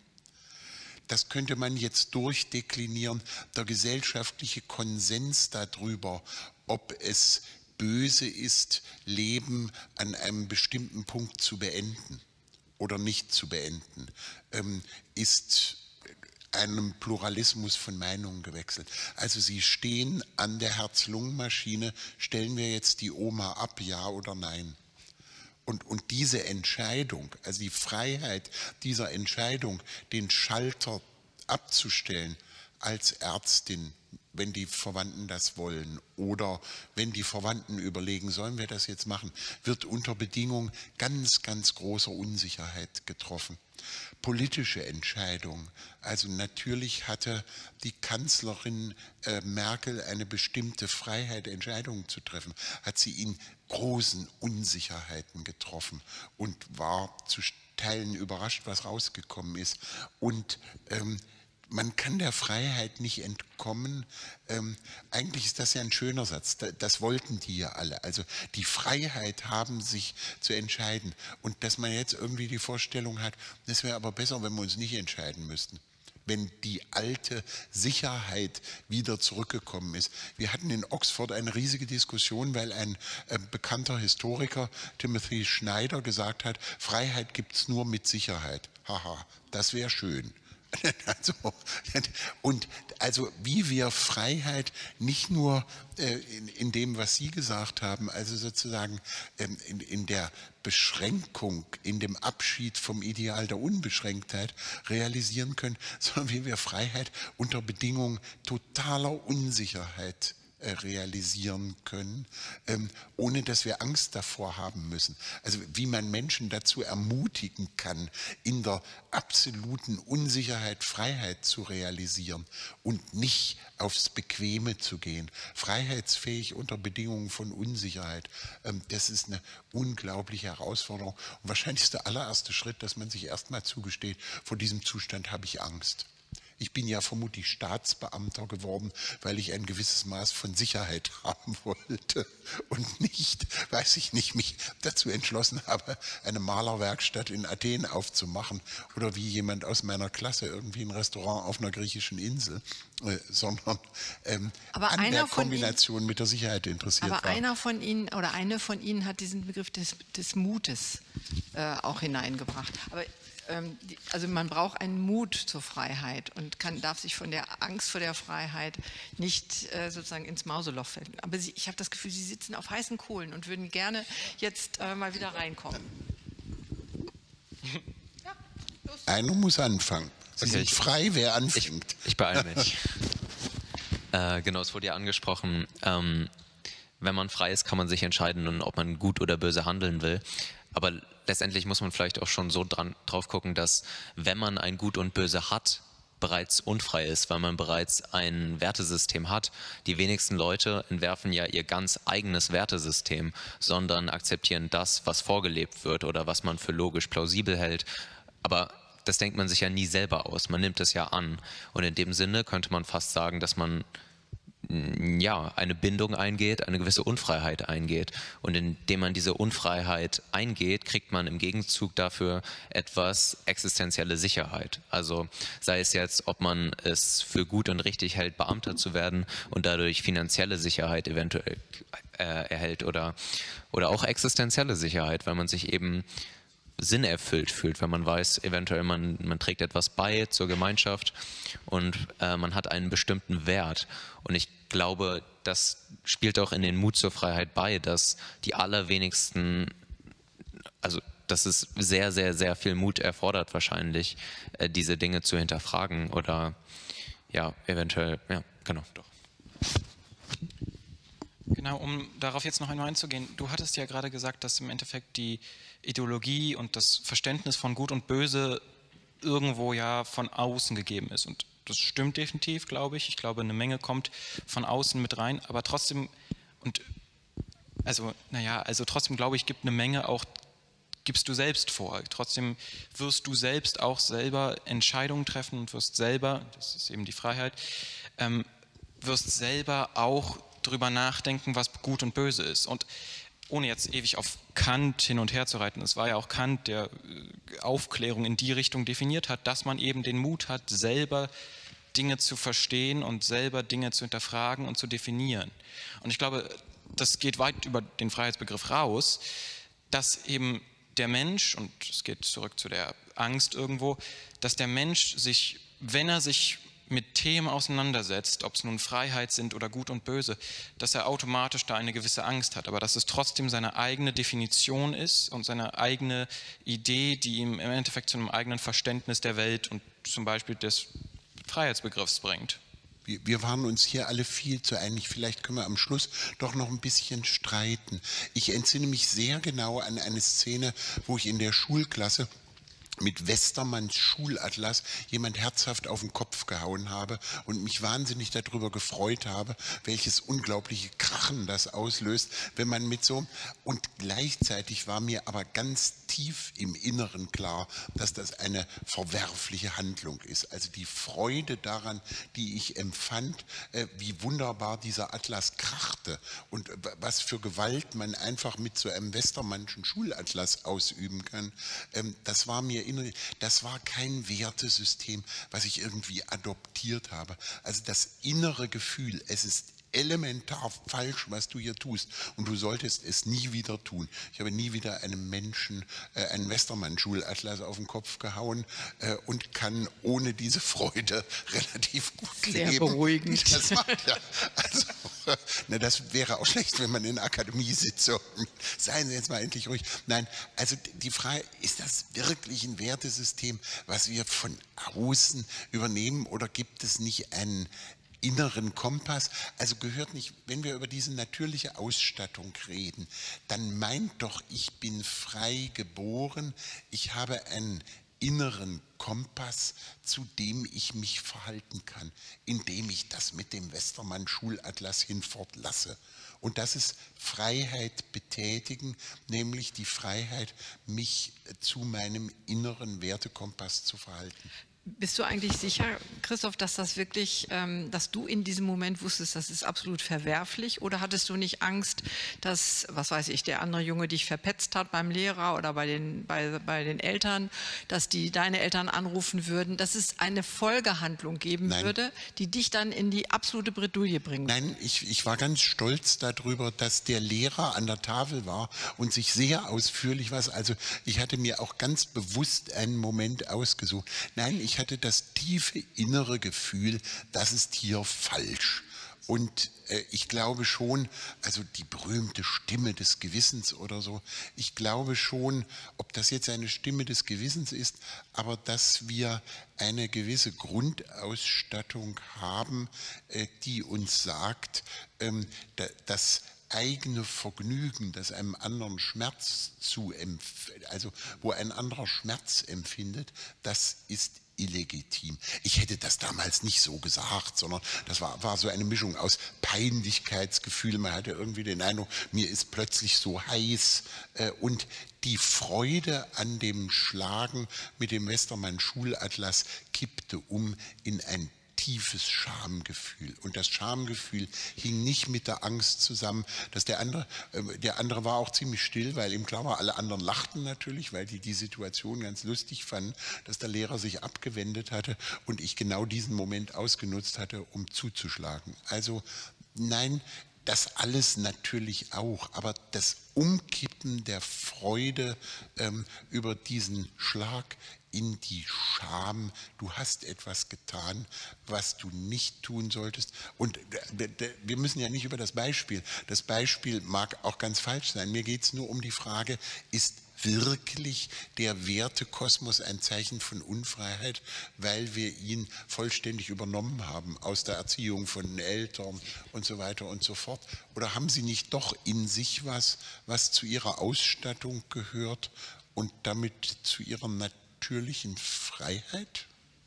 Speaker 2: Das könnte man jetzt durchdeklinieren, der gesellschaftliche Konsens darüber, ob es böse ist, Leben an einem bestimmten Punkt zu beenden oder nicht zu beenden, ähm, ist einem Pluralismus von Meinungen gewechselt. Also Sie stehen an der Herz-Lungen-Maschine, stellen wir jetzt die Oma ab, ja oder nein? Und, und diese Entscheidung, also die Freiheit dieser Entscheidung, den Schalter abzustellen als Ärztin, wenn die Verwandten das wollen oder wenn die Verwandten überlegen, sollen wir das jetzt machen, wird unter Bedingungen ganz, ganz großer Unsicherheit getroffen. Politische Entscheidungen, also natürlich hatte die Kanzlerin äh, Merkel eine bestimmte Freiheit, Entscheidungen zu treffen, hat sie in großen Unsicherheiten getroffen und war zu Teilen überrascht, was rausgekommen ist. Und ähm, man kann der Freiheit nicht entkommen. Ähm, eigentlich ist das ja ein schöner Satz. Das, das wollten die ja alle. Also die Freiheit haben, sich zu entscheiden. Und dass man jetzt irgendwie die Vorstellung hat, es wäre aber besser, wenn wir uns nicht entscheiden müssten. Wenn die alte Sicherheit wieder zurückgekommen ist. Wir hatten in Oxford eine riesige Diskussion, weil ein äh, bekannter Historiker, Timothy Schneider, gesagt hat, Freiheit gibt es nur mit Sicherheit. Haha, das wäre schön. Also, und also wie wir Freiheit nicht nur äh, in, in dem, was Sie gesagt haben, also sozusagen ähm, in, in der Beschränkung, in dem Abschied vom Ideal der Unbeschränktheit realisieren können, sondern wie wir Freiheit unter Bedingungen totaler Unsicherheit realisieren können, ähm, ohne dass wir Angst davor haben müssen. Also wie man Menschen dazu ermutigen kann, in der absoluten Unsicherheit Freiheit zu realisieren und nicht aufs Bequeme zu gehen. Freiheitsfähig unter Bedingungen von Unsicherheit. Ähm, das ist eine unglaubliche Herausforderung. Und wahrscheinlich ist der allererste Schritt, dass man sich erstmal zugesteht, vor diesem Zustand habe ich Angst. Ich bin ja vermutlich Staatsbeamter geworden, weil ich ein gewisses Maß von Sicherheit haben wollte und nicht, weiß ich nicht, mich dazu entschlossen habe, eine Malerwerkstatt in Athen aufzumachen oder wie jemand aus meiner Klasse irgendwie ein Restaurant auf einer griechischen Insel, äh, sondern ähm,
Speaker 3: aber
Speaker 2: an
Speaker 3: einer
Speaker 2: der
Speaker 3: von
Speaker 2: Kombination Ihnen, mit der Sicherheit interessiert
Speaker 3: aber
Speaker 2: war.
Speaker 3: Aber einer von Ihnen oder eine von Ihnen hat diesen Begriff des, des Mutes äh, auch hineingebracht. Aber ähm, die, also man braucht einen Mut zur Freiheit und kann, darf sich von der Angst vor der Freiheit nicht äh, sozusagen ins Mauseloch fällen. Aber Sie, ich habe das Gefühl, Sie sitzen auf heißen Kohlen und würden gerne jetzt äh, mal wieder reinkommen.
Speaker 2: Ja, einer muss anfangen. Sie
Speaker 4: okay,
Speaker 2: sind
Speaker 4: ich,
Speaker 2: frei, wer anfängt.
Speaker 4: Ich, ich beeile mich. äh, genau, es wurde ja angesprochen, ähm, wenn man frei ist, kann man sich entscheiden, ob man gut oder böse handeln will. Aber letztendlich muss man vielleicht auch schon so dran, drauf gucken, dass wenn man ein Gut und Böse hat, bereits unfrei ist, weil man bereits ein Wertesystem hat. Die wenigsten Leute entwerfen ja ihr ganz eigenes Wertesystem, sondern akzeptieren das, was vorgelebt wird oder was man für logisch plausibel hält. Aber das denkt man sich ja nie selber aus, man nimmt es ja an. Und in dem Sinne könnte man fast sagen, dass man ja, eine Bindung eingeht, eine gewisse Unfreiheit eingeht. Und indem man diese Unfreiheit eingeht, kriegt man im Gegenzug dafür etwas existenzielle Sicherheit. Also sei es jetzt, ob man es für gut und richtig hält, Beamter zu werden und dadurch finanzielle Sicherheit eventuell äh, erhält oder, oder auch existenzielle Sicherheit, weil man sich eben sinnerfüllt fühlt, wenn man weiß, eventuell man, man trägt etwas bei zur Gemeinschaft und äh, man hat einen bestimmten Wert. Und ich glaube, das spielt auch in den Mut zur Freiheit bei, dass die allerwenigsten, also dass es sehr, sehr, sehr viel Mut erfordert wahrscheinlich, äh, diese Dinge zu hinterfragen oder ja, eventuell, ja, genau, doch.
Speaker 5: Genau, um darauf jetzt noch einmal einzugehen. Du hattest ja gerade gesagt, dass im Endeffekt die Ideologie und das Verständnis von Gut und Böse irgendwo ja von außen gegeben ist. Und das stimmt definitiv, glaube ich. Ich glaube, eine Menge kommt von außen mit rein. Aber trotzdem, und also, naja, also trotzdem glaube ich, gibt eine Menge auch, gibst du selbst vor. Trotzdem wirst du selbst auch selber Entscheidungen treffen und wirst selber, das ist eben die Freiheit, ähm, wirst selber auch drüber nachdenken, was gut und böse ist. Und ohne jetzt ewig auf Kant hin und her zu reiten, es war ja auch Kant, der Aufklärung in die Richtung definiert hat, dass man eben den Mut hat, selber Dinge zu verstehen und selber Dinge zu hinterfragen und zu definieren. Und ich glaube, das geht weit über den Freiheitsbegriff raus, dass eben der Mensch, und es geht zurück zu der Angst irgendwo, dass der Mensch sich, wenn er sich mit Themen auseinandersetzt, ob es nun Freiheit sind oder Gut und Böse, dass er automatisch da eine gewisse Angst hat, aber dass es trotzdem seine eigene Definition ist und seine eigene Idee, die ihm im Endeffekt zu einem eigenen Verständnis der Welt und zum Beispiel des Freiheitsbegriffs bringt.
Speaker 2: Wir, wir waren uns hier alle viel zu einig. Vielleicht können wir am Schluss doch noch ein bisschen streiten. Ich entsinne mich sehr genau an eine Szene, wo ich in der Schulklasse mit Westermanns Schulatlas jemand herzhaft auf den Kopf gehauen habe und mich wahnsinnig darüber gefreut habe, welches unglaubliche Krachen das auslöst, wenn man mit so, und gleichzeitig war mir aber ganz tief im Inneren klar, dass das eine verwerfliche Handlung ist. Also die Freude daran, die ich empfand, wie wunderbar dieser Atlas krachte und was für Gewalt man einfach mit so einem Westermannschen Schulatlas ausüben kann, das war mir das war kein Wertesystem, was ich irgendwie adoptiert habe. Also das innere Gefühl, es ist elementar falsch, was du hier tust und du solltest es nie wieder tun. Ich habe nie wieder einem Menschen äh, einen Westermann-Schulatlas auf den Kopf gehauen äh, und kann ohne diese Freude relativ gut
Speaker 3: Sehr
Speaker 2: leben.
Speaker 3: Sehr beruhigend.
Speaker 2: Das, war, ja, also, äh, ne, das wäre auch schlecht, wenn man in der Akademie sitzt. So, seien Sie jetzt mal endlich ruhig. Nein, also die Frage, ist das wirklich ein Wertesystem, was wir von außen übernehmen oder gibt es nicht einen inneren Kompass? Also gehört nicht, wenn wir über diese natürliche Ausstattung reden, dann meint doch, ich bin frei geboren, ich habe einen inneren Kompass, zu dem ich mich verhalten kann, indem ich das mit dem Westermann Schulatlas hinfort lasse. Und das ist Freiheit betätigen, nämlich die Freiheit, mich zu meinem inneren Wertekompass zu verhalten.
Speaker 3: Bist du eigentlich sicher, Christoph, dass das wirklich, ähm, dass du in diesem Moment wusstest, das ist absolut verwerflich? Oder hattest du nicht Angst, dass, was weiß ich, der andere Junge dich verpetzt hat beim Lehrer oder bei den, bei, bei den Eltern, dass die deine Eltern anrufen würden, dass es eine Folgehandlung geben
Speaker 2: Nein.
Speaker 3: würde, die dich dann in die absolute Bredouille bringen würde?
Speaker 2: Nein, ich, ich war ganz stolz darüber, dass der Lehrer an der Tafel war und sich sehr ausführlich was, also ich hatte mir auch ganz bewusst einen Moment ausgesucht. Nein, ich hatte das tiefe innere Gefühl, das ist hier falsch. Und äh, ich glaube schon, also die berühmte Stimme des Gewissens oder so, ich glaube schon, ob das jetzt eine Stimme des Gewissens ist, aber dass wir eine gewisse Grundausstattung haben, äh, die uns sagt, ähm, da, dass eigene Vergnügen, das einem anderen Schmerz zu empf- also wo ein anderer Schmerz empfindet, das ist illegitim. Ich hätte das damals nicht so gesagt, sondern das war, war so eine Mischung aus Peinlichkeitsgefühl. Man hatte irgendwie den Eindruck, mir ist plötzlich so heiß äh, und die Freude an dem Schlagen mit dem Westermann-Schulatlas kippte um in ein tiefes Schamgefühl. Und das Schamgefühl hing nicht mit der Angst zusammen, dass der andere, äh, der andere war auch ziemlich still, weil ihm klar war, alle anderen lachten natürlich, weil die die Situation ganz lustig fanden, dass der Lehrer sich abgewendet hatte und ich genau diesen Moment ausgenutzt hatte, um zuzuschlagen. Also nein, das alles natürlich auch, aber das Umkippen der Freude ähm, über diesen Schlag in die Scham, du hast etwas getan, was du nicht tun solltest. Und wir müssen ja nicht über das Beispiel, das Beispiel mag auch ganz falsch sein, mir geht es nur um die Frage, ist wirklich der Wertekosmos ein Zeichen von Unfreiheit, weil wir ihn vollständig übernommen haben aus der Erziehung von den Eltern und so weiter und so fort? Oder haben Sie nicht doch in sich was, was zu Ihrer Ausstattung gehört und damit zu Ihrer natürlichen Freiheit?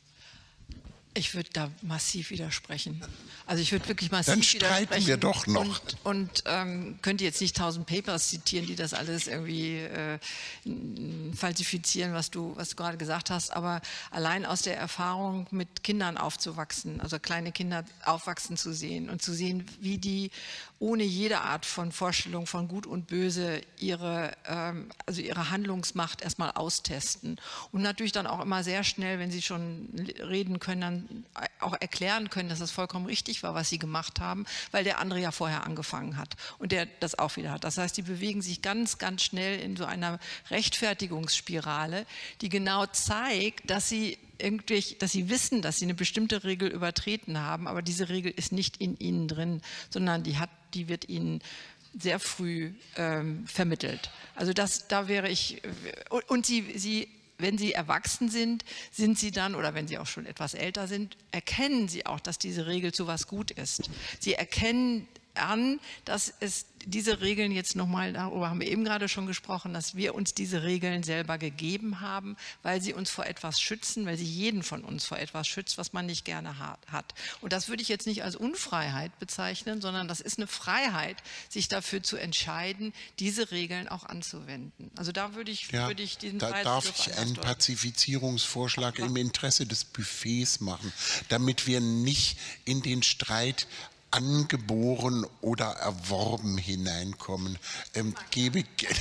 Speaker 3: Ich würde da massiv widersprechen. Also ich würde wirklich massiv
Speaker 2: Dann streiten
Speaker 3: widersprechen.
Speaker 2: wir doch noch.
Speaker 3: Und, und ähm, könnte jetzt nicht tausend Papers zitieren, die das alles irgendwie äh, falsifizieren, was du, was du gerade gesagt hast. Aber allein aus der Erfahrung, mit Kindern aufzuwachsen, also kleine Kinder aufwachsen zu sehen und zu sehen, wie die ohne jede Art von Vorstellung von Gut und Böse ihre, ähm, also ihre Handlungsmacht erstmal austesten. Und natürlich dann auch immer sehr schnell, wenn sie schon reden können, dann auch erklären können, dass das vollkommen richtig war, was sie gemacht haben, weil der andere ja vorher angefangen hat und der das auch wieder hat. Das heißt, die bewegen sich ganz, ganz schnell in so einer Rechtfertigungsspirale, die genau zeigt, dass sie irgendwie, dass sie wissen, dass sie eine bestimmte Regel übertreten haben, aber diese Regel ist nicht in ihnen drin, sondern die hat, die wird ihnen sehr früh ähm, vermittelt. Also das, da wäre ich, und, und sie, sie wenn sie erwachsen sind, sind sie dann, oder wenn sie auch schon etwas älter sind, erkennen sie auch, dass diese Regel zu was gut ist. Sie erkennen an, dass es diese Regeln jetzt nochmal, darüber haben wir eben gerade schon gesprochen, dass wir uns diese Regeln selber gegeben haben, weil sie uns vor etwas schützen, weil sie jeden von uns vor etwas schützt, was man nicht gerne hat. Und das würde ich jetzt nicht als Unfreiheit bezeichnen, sondern das ist eine Freiheit, sich dafür zu entscheiden, diese Regeln auch anzuwenden. Also da würde ich,
Speaker 2: ja,
Speaker 3: würde ich diesen
Speaker 2: da darf ich einen
Speaker 3: deuten.
Speaker 2: Pazifizierungsvorschlag im Interesse des Buffets machen, damit wir nicht in den Streit angeboren oder erworben hineinkommen. Ähm, gebe,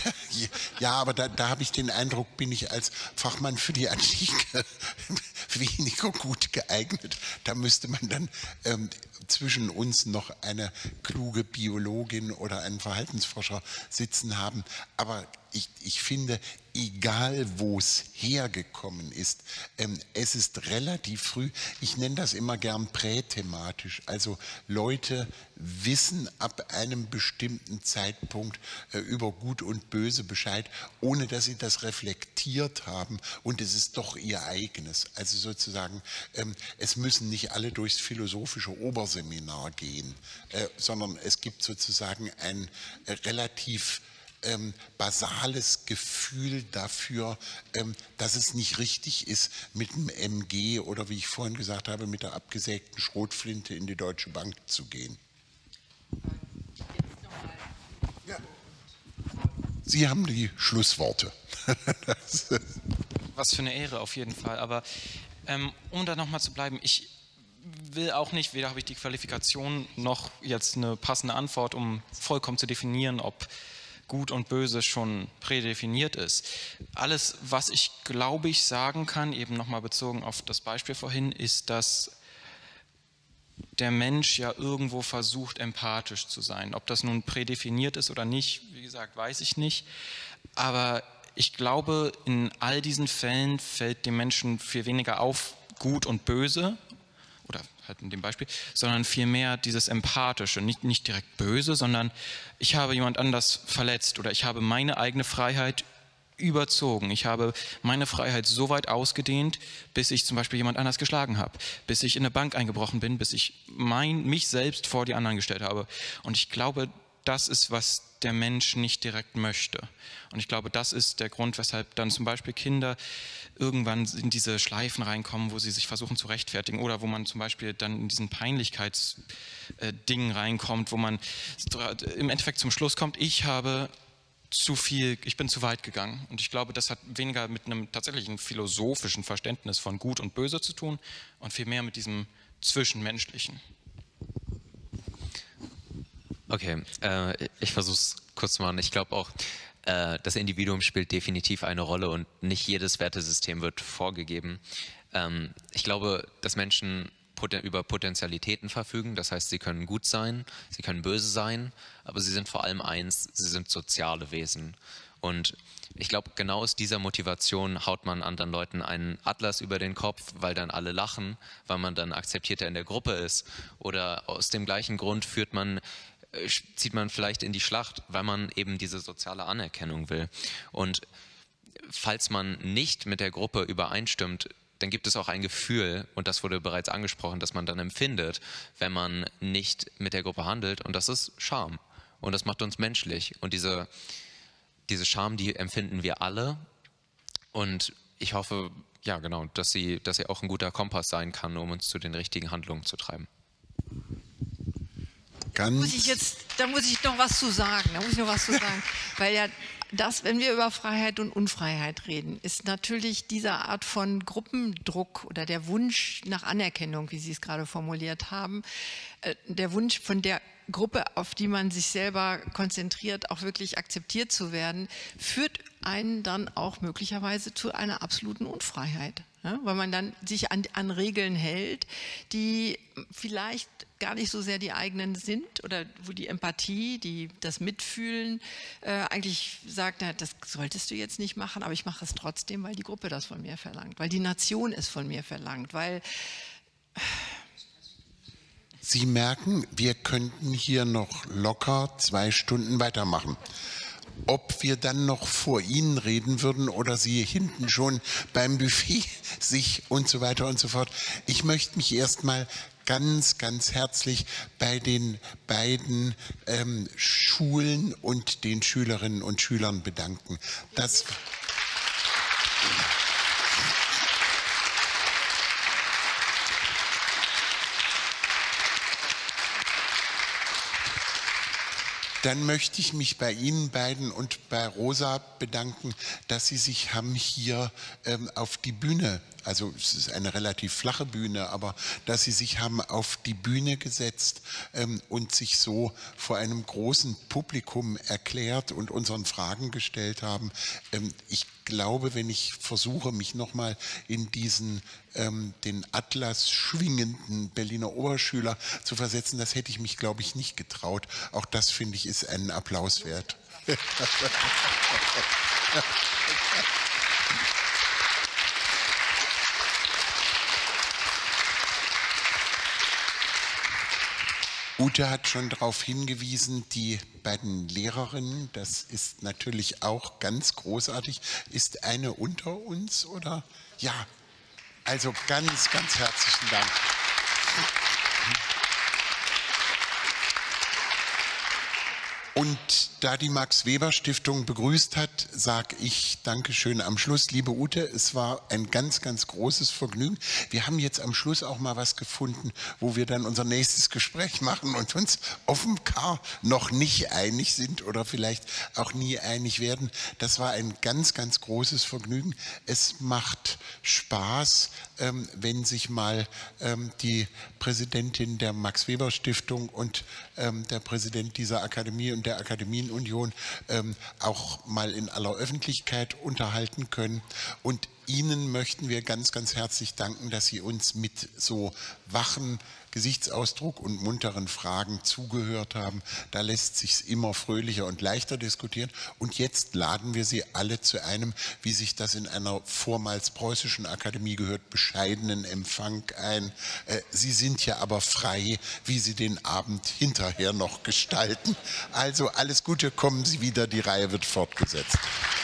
Speaker 2: ja, aber da, da habe ich den Eindruck, bin ich als Fachmann für die Antike weniger gut geeignet. Da müsste man dann ähm, zwischen uns noch eine kluge Biologin oder einen Verhaltensforscher sitzen haben. Aber ich, ich finde, egal wo es hergekommen ist, ähm, es ist relativ früh, ich nenne das immer gern präthematisch, also Leute wissen ab einem bestimmten Zeitpunkt äh, über Gut und Böse Bescheid, ohne dass sie das reflektiert haben und es ist doch ihr eigenes. Also sozusagen, ähm, es müssen nicht alle durchs philosophische Oberseminar gehen, äh, sondern es gibt sozusagen ein äh, relativ Ähm, basales Gefühl dafür, ähm, dass es nicht richtig ist, mit einem M G oder wie ich vorhin gesagt habe, mit der abgesägten Schrotflinte in die Deutsche Bank zu gehen. Ja. Sie haben die Schlussworte.
Speaker 5: Was für eine Ehre auf jeden Fall, aber Ähm, um da nochmal zu bleiben, ich will auch nicht, weder habe ich die Qualifikation noch jetzt eine passende Antwort, um vollkommen zu definieren, ob Gut und Böse schon prädefiniert ist. Alles, was ich glaube ich sagen kann, eben nochmal bezogen auf das Beispiel vorhin, ist, dass der Mensch ja irgendwo versucht, empathisch zu sein. Ob das nun prädefiniert ist oder nicht, wie gesagt, weiß ich nicht. Aber ich glaube, in all diesen Fällen fällt dem Menschen viel weniger auf, Gut und Böse, oder halt in dem Beispiel, sondern vielmehr dieses Empathische, nicht, nicht direkt böse, sondern ich habe jemand anders verletzt oder ich habe meine eigene Freiheit überzogen. Ich habe meine Freiheit so weit ausgedehnt, bis ich zum Beispiel jemand anders geschlagen habe, bis ich in eine Bank eingebrochen bin, bis ich mein, mich selbst vor die anderen gestellt habe. Und ich glaube, das ist, was der Mensch nicht direkt möchte. Und ich glaube, das ist der Grund, weshalb dann zum Beispiel Kinder irgendwann in diese Schleifen reinkommen, wo sie sich versuchen zu rechtfertigen oder wo man zum Beispiel dann in diesen Peinlichkeitsdingen reinkommt, wo man im Endeffekt zum Schluss kommt, ich habe zu viel, ich bin zu weit gegangen. Und ich glaube, das hat weniger mit einem tatsächlichen philosophischen Verständnis von Gut und Böse zu tun und vielmehr mit diesem Zwischenmenschlichen.
Speaker 4: Okay, äh, ich versuche es kurz zu machen. Ich glaube auch, äh, das Individuum spielt definitiv eine Rolle und nicht jedes Wertesystem wird vorgegeben. Ähm, ich glaube, dass Menschen poten- über Potentialitäten verfügen, das heißt, sie können gut sein, sie können böse sein, aber sie sind vor allem eins, sie sind soziale Wesen. Und ich glaube, genau aus dieser Motivation haut man anderen Leuten einen Atlas über den Kopf, weil dann alle lachen, weil man dann akzeptierter in der Gruppe ist. Oder aus dem gleichen Grund führt man zieht man vielleicht in die Schlacht, weil man eben diese soziale Anerkennung will. Und falls man nicht mit der Gruppe übereinstimmt, dann gibt es auch ein Gefühl, und das wurde bereits angesprochen, dass man dann empfindet, wenn man nicht mit der Gruppe handelt, und das ist Scham. Und das macht uns menschlich. Und diese, diese Scham, die empfinden wir alle. Und ich hoffe, ja genau, dass sie, dass sie auch ein guter Kompass sein kann, um uns zu den richtigen Handlungen zu treiben.
Speaker 3: Ganz muss ich jetzt, da muss ich noch was zu sagen, da muss ich noch was zu sagen, weil ja das, wenn wir über Freiheit und Unfreiheit reden, ist natürlich diese Art von Gruppendruck oder der Wunsch nach Anerkennung, wie Sie es gerade formuliert haben, der Wunsch von der Gruppe, auf die man sich selber konzentriert, auch wirklich akzeptiert zu werden, führt einen dann auch möglicherweise zu einer absoluten Unfreiheit. Ja, weil man dann sich an, an Regeln hält, die vielleicht gar nicht so sehr die eigenen sind oder wo die Empathie, die, das Mitfühlen äh, eigentlich sagt, na, das solltest du jetzt nicht machen, aber ich mache es trotzdem, weil die Gruppe das von mir verlangt, weil die Nation es von mir verlangt, weil...
Speaker 2: Sie merken, wir könnten hier noch locker zwei Stunden weitermachen. Ob wir dann noch vor Ihnen reden würden oder Sie hinten schon beim Buffet sich und so weiter und so fort. Ich möchte mich erstmal ganz, ganz herzlich bei den beiden ähm, Schulen und den Schülerinnen und Schülern bedanken. Das Dann möchte ich mich bei Ihnen beiden und bei Rosa bedanken, dass Sie sich haben hier ähm, auf die Bühne, also es ist eine relativ flache Bühne, aber dass Sie sich haben auf die Bühne gesetzt ähm, und sich so vor einem großen Publikum erklärt und unseren Fragen gestellt haben. Ähm, ich glaube, wenn ich versuche, mich nochmal in diesen ähm, den Atlas schwingenden Berliner Oberschüler zu versetzen, das hätte ich mich, glaube ich, nicht getraut. Auch das, finde ich, ist einen Applaus wert. Ute hat schon darauf hingewiesen, die beiden Lehrerinnen, das ist natürlich auch ganz großartig. Ist eine unter uns oder? Ja, also ganz, ganz herzlichen Dank. Und da die Max-Weber-Stiftung begrüßt hat, sage ich Dankeschön am Schluss. Liebe Ute, es war ein ganz, ganz großes Vergnügen. Wir haben jetzt am Schluss auch mal was gefunden, wo wir dann unser nächstes Gespräch machen und uns offenbar noch nicht einig sind oder vielleicht auch nie einig werden. Das war ein ganz, ganz großes Vergnügen. Es macht Spaß, ähm, wenn sich mal ähm, die Präsidentin der Max-Weber-Stiftung und ähm, der Präsident dieser Akademie und der Akademienunion ähm, auch mal in aller Öffentlichkeit unterhalten können. Und Ihnen möchten wir ganz, ganz herzlich danken, dass Sie uns mit so wachen Gesichtsausdruck und munteren Fragen zugehört haben. Da lässt sich immer fröhlicher und leichter diskutieren. Und jetzt laden wir Sie alle zu einem, wie sich das in einer vormals preußischen Akademie gehört, bescheidenen Empfang ein. Äh, Sie sind ja aber frei, wie Sie den Abend hinterher noch gestalten. Also alles Gute, kommen Sie wieder, die Reihe wird fortgesetzt.